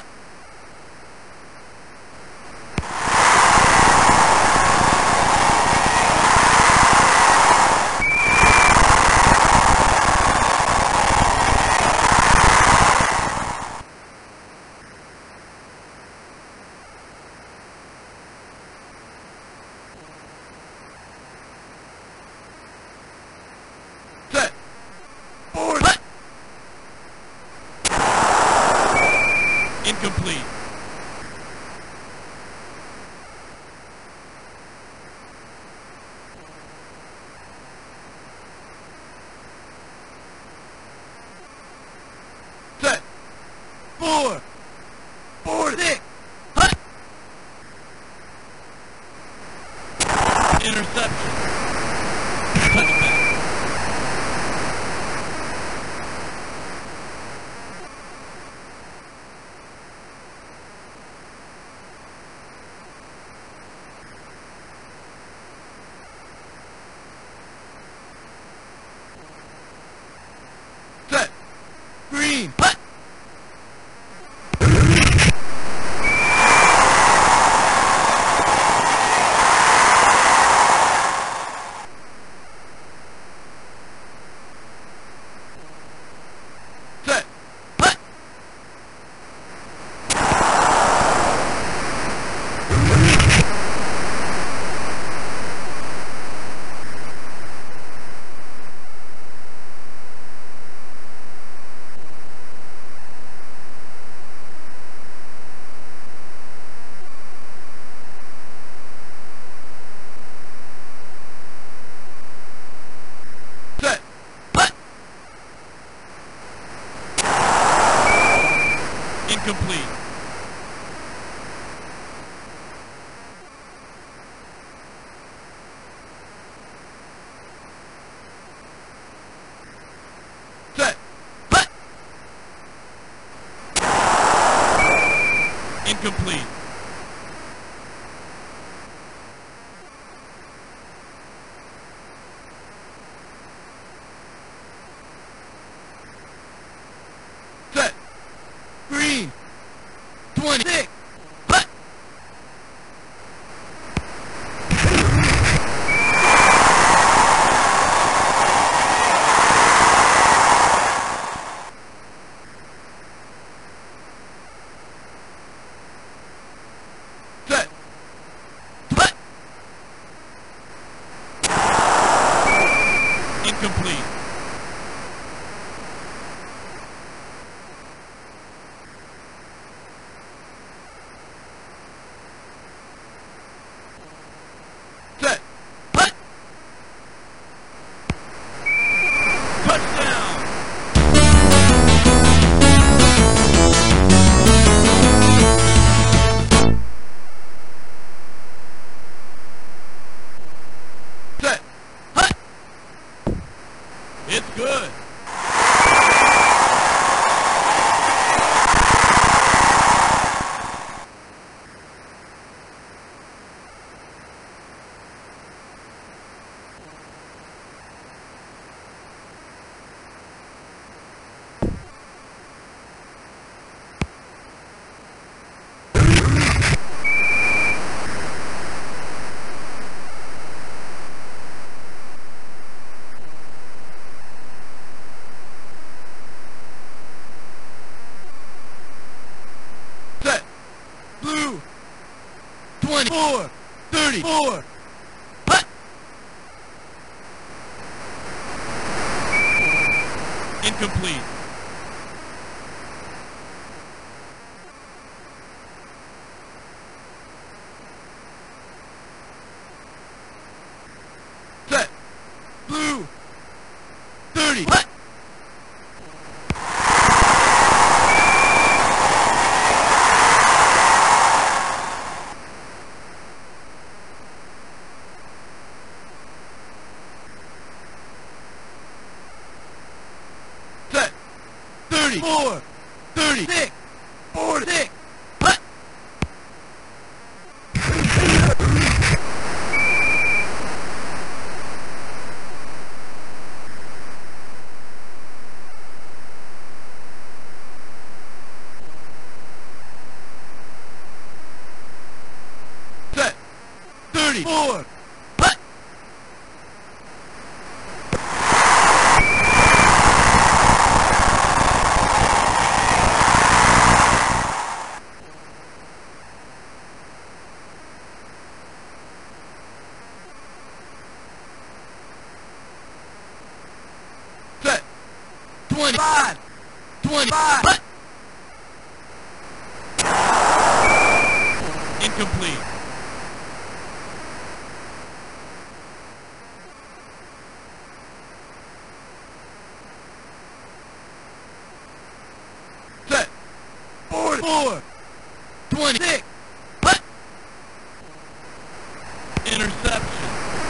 Set. Four. Hut. Incomplete. Set. Four. Four. Six. Hut. Interception. Touchback. Set. Green. Hut. Set. Hut. Set. Hut. Incomplete. Set. Hut. Incomplete. Set. Green. Twenty-six. Hut. Set. Hut. Incomplete. Set. Hut. Touchdown. It's good. Set. Blue. twenty-four. thirty-four. Hut. Incomplete. Set. Blue. thirty. Hut. Set. thirty-four. thirty-six. forty-six. Hut. Set. thirty-four. Hut. Set. twenty-five. twenty-five. Hut. Incomplete. Set. forty-four. twenty-six. Hut. Interception.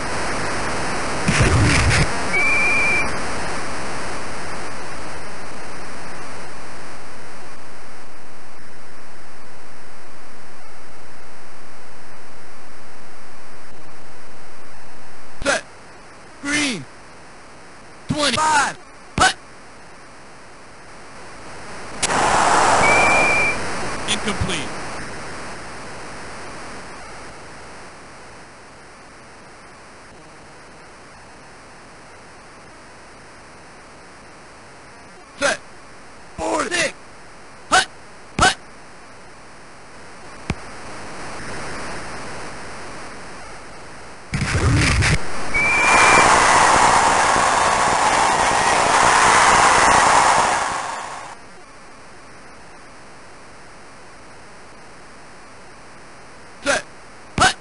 Set. Green. twenty-five. Hut. Incomplete. Set. forty-six. Hut. Hut. Set. Hut.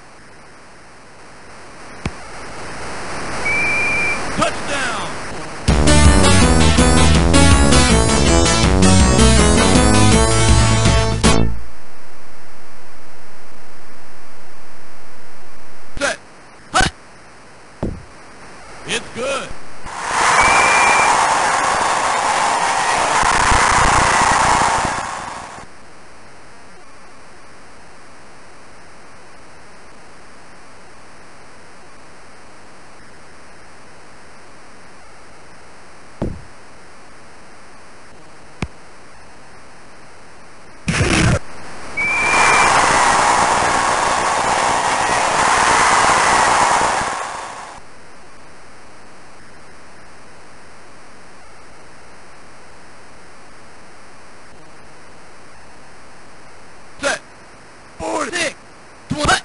Touchdown. Set. Hut. It's good. Set. forty-six. twenty. Hut.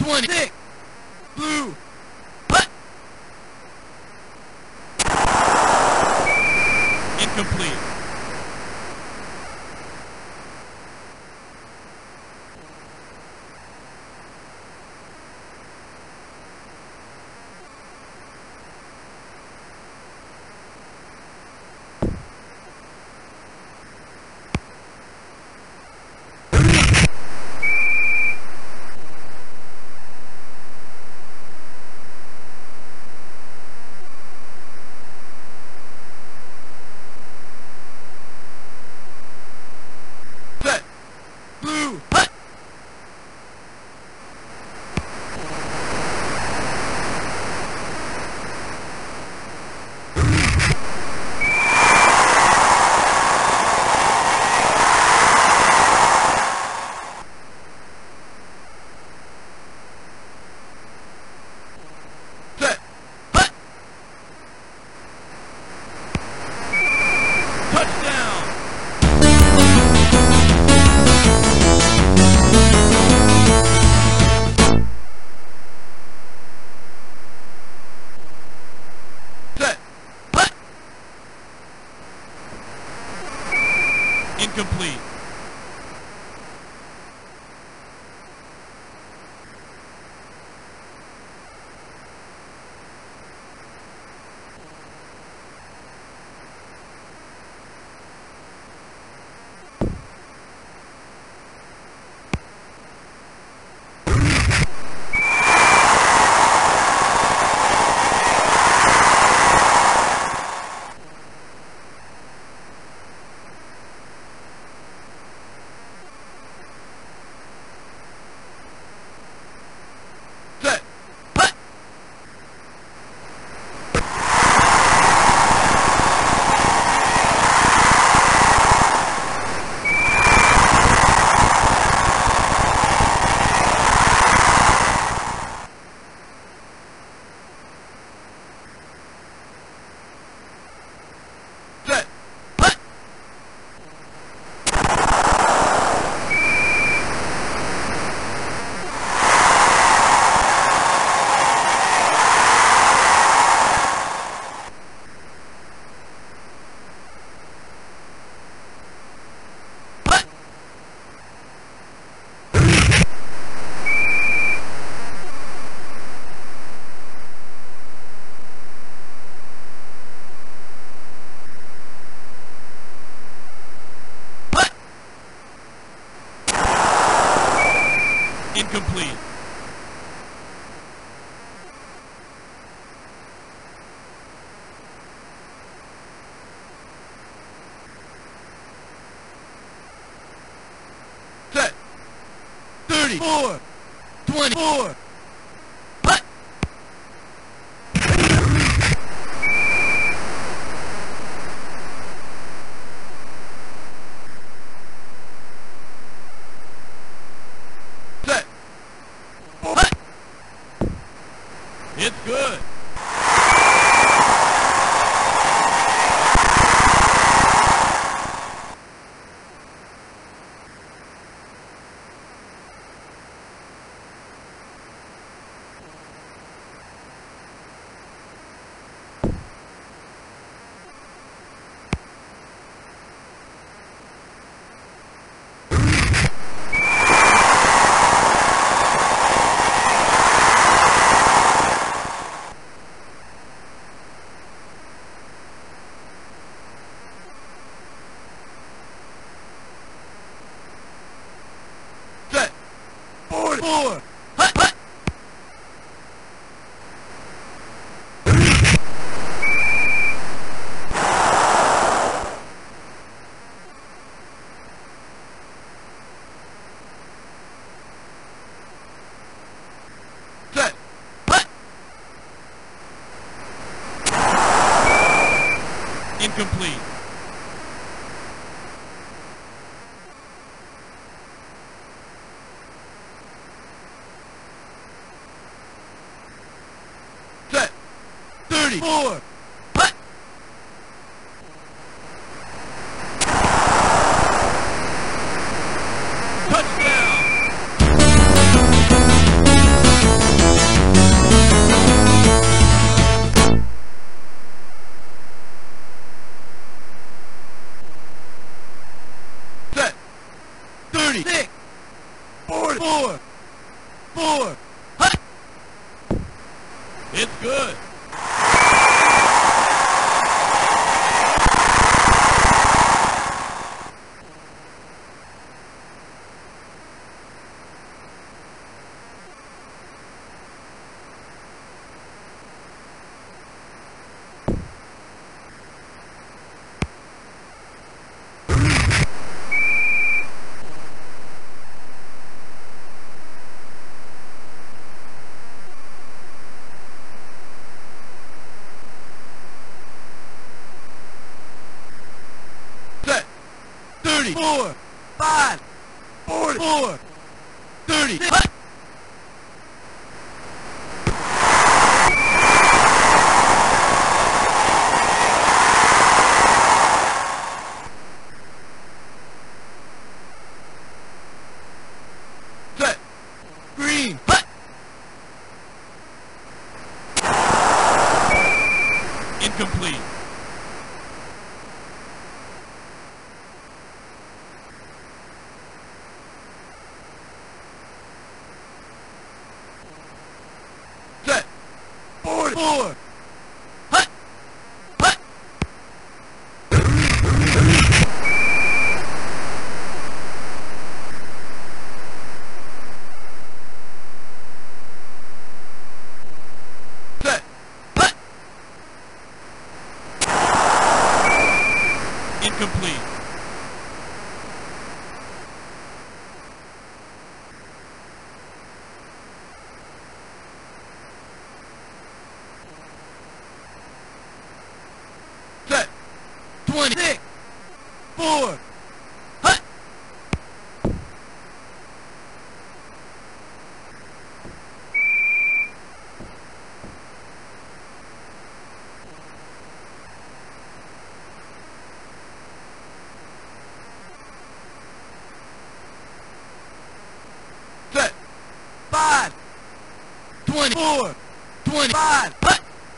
twenty-six. Blue. Hut. Incomplete. Set. Blue. Hut. Set. Hut. Touchdown. Set. Hut. Incomplete. Set. Hut. Set. Hut. Hut. Hut. Incomplete. Set. thirty-four. twenty-four. Hut. Set. Hut. It's good. Set. forty-four. Hut. Hut. Set. Hut. Incomplete. Set. thirty-four. Hut. Touchdown. Four, four, four. Hut. It's good. Four, five, four, four, thirty. Hut. Set. Green. Hut. Incomplete. Four. Hut. Hut. Set. Hut. Incomplete. Twenty-six, four, hut. Set. Five, twenty-four, twenty-five, hut.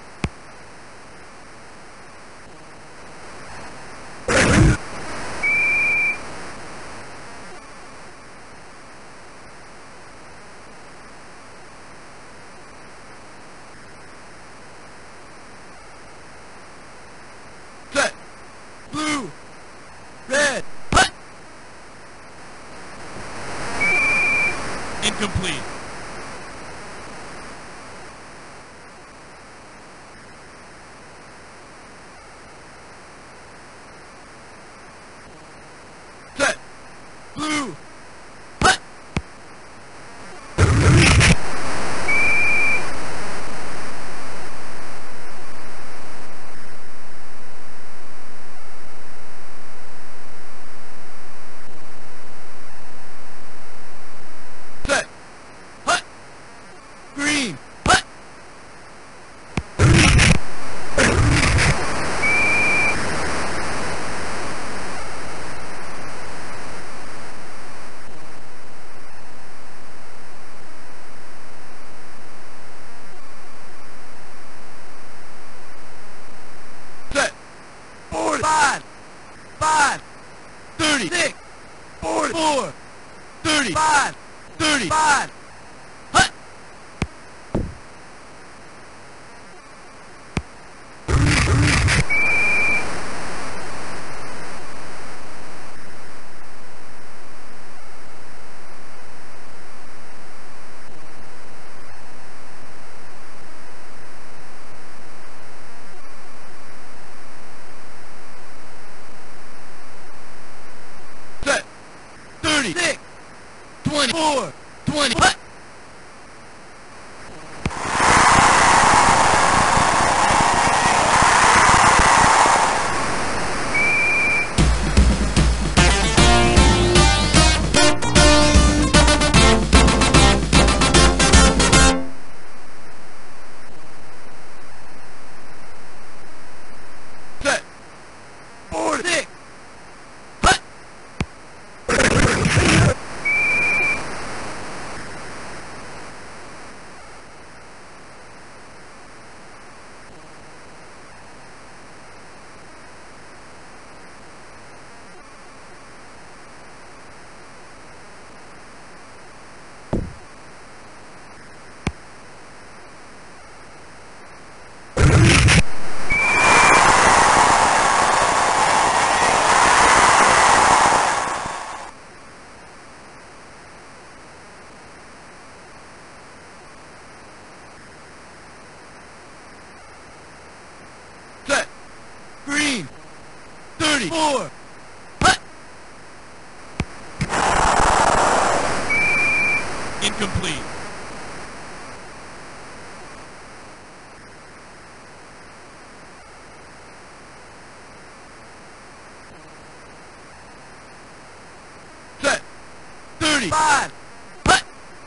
Blue, red, hut. Incomplete. Set. Blue, hut. Set. Hut. Green. Hut. Set. Four, five, five, thirty-six, four, four, thirty-five, thirty-five, hut. Set. Thirty-six, twenty-four, twenty, hut. Set. Four, six, hut. thirty-four. Hut. Incomplete. Set. thirty-five. Hut.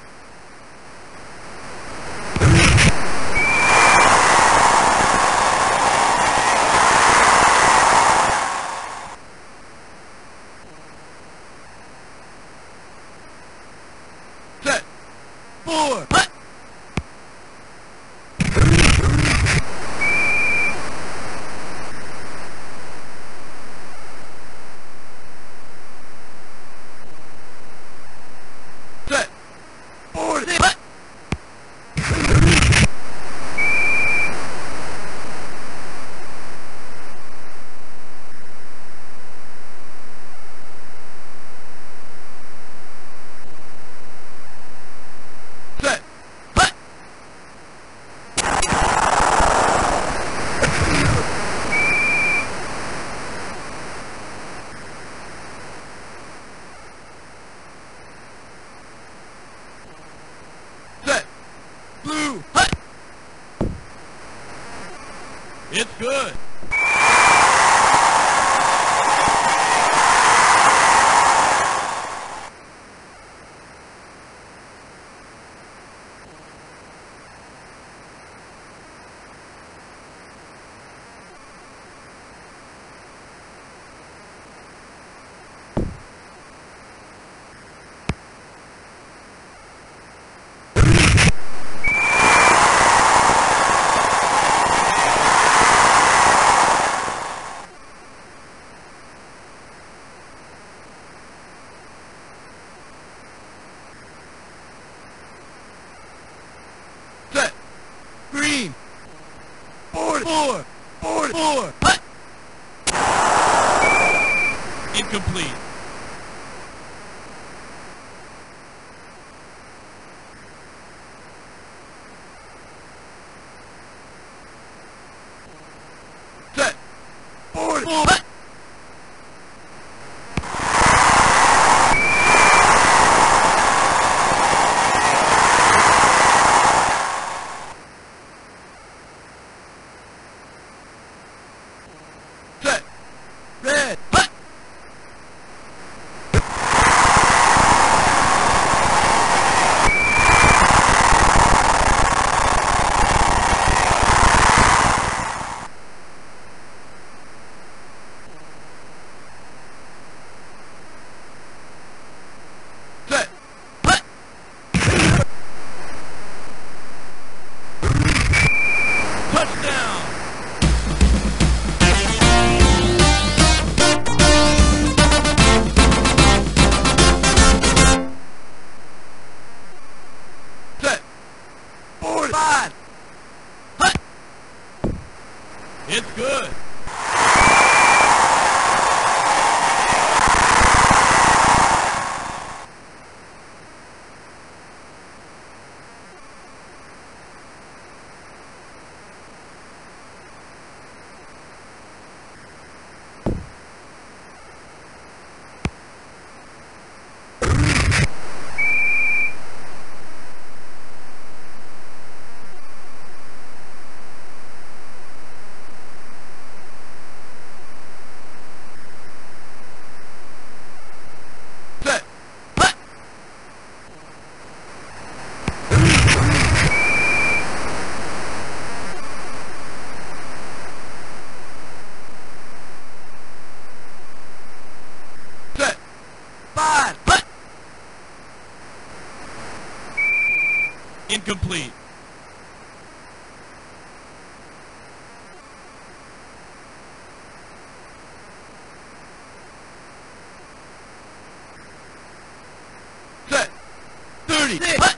Set. Four. Hut. Set. Forty. Hut. Set. Hut. Set. Blue. Hut. It's good. Set. Green. Forty-four. Forty-four. Hut. Incomplete. Set. Forty-four. Hut. Set. Red. Hut. Set. Hut. Touchdown. Set. Forty-five. Hut. It's good. Set. Hut. Set. Five. Hut. Incomplete. Set. Thirty. Hut.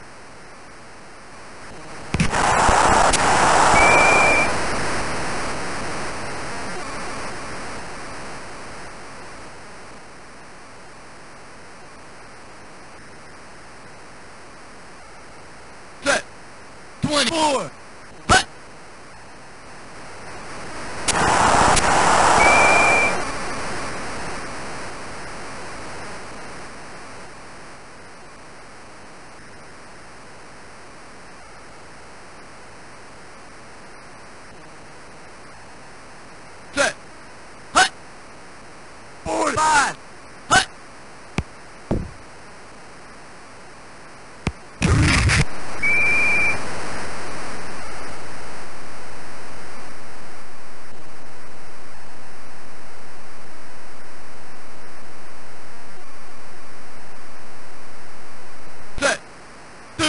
Set. Twenty-four. Hut.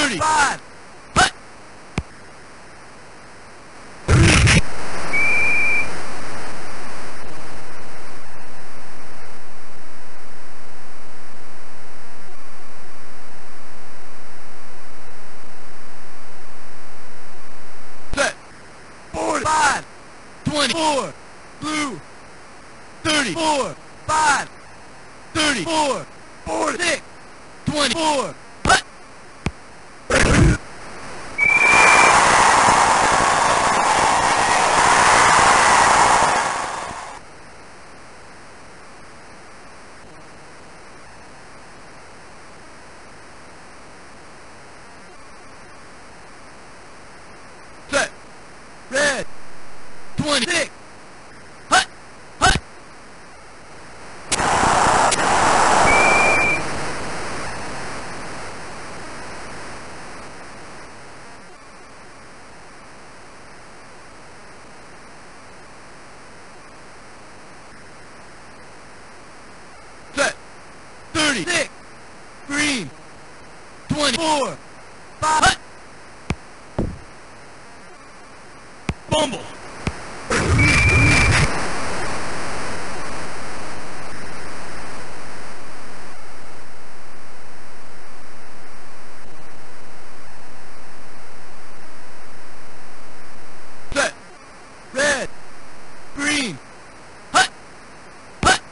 thirty. Five. Hut. Set. Forty. Five. Twenty-four. Blue. Thirty-four. Five. Thirty-four. Forty-six. Twenty-four. Hut. Set. Red. Twenty-six. Hut. Hut. Set. Thirty-six. Green. Twenty-four. Five. Hut. Bumble. Set. Red. Green. Hut. Hut.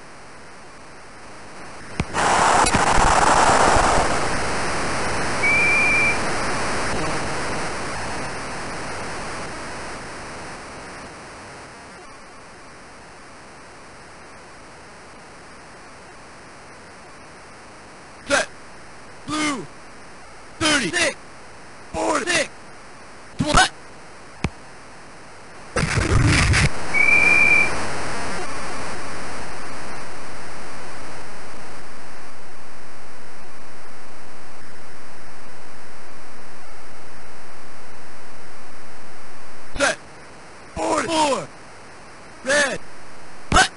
Set. Blue. Thirty-six. Forty-six. Twenty. Hut. Set. Forty-four. Red. Hut.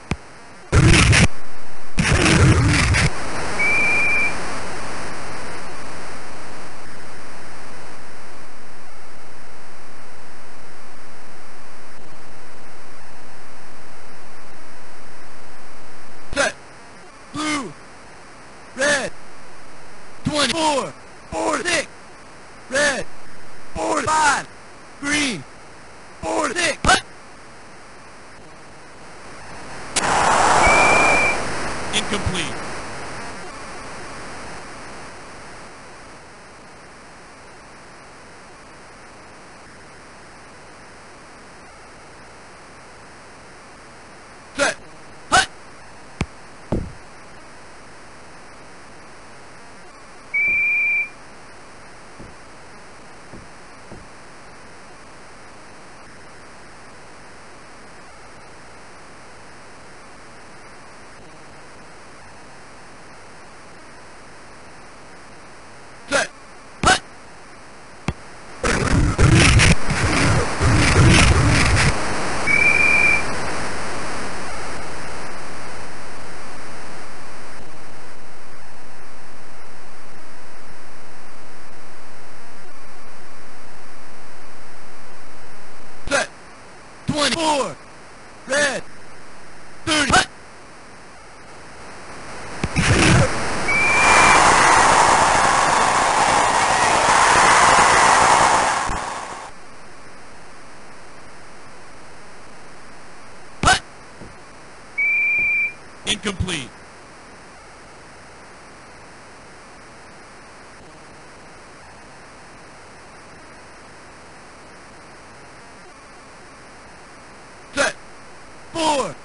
Set. Blue. Red. Twenty-four. Forty-six. Red. Forty-five. Green. Forty-six. Hut. Incomplete. Set. Hut. Set. Hut. Set. Twenty-four. Red. Thirty. Hut. Hut. Incomplete. Set. Four.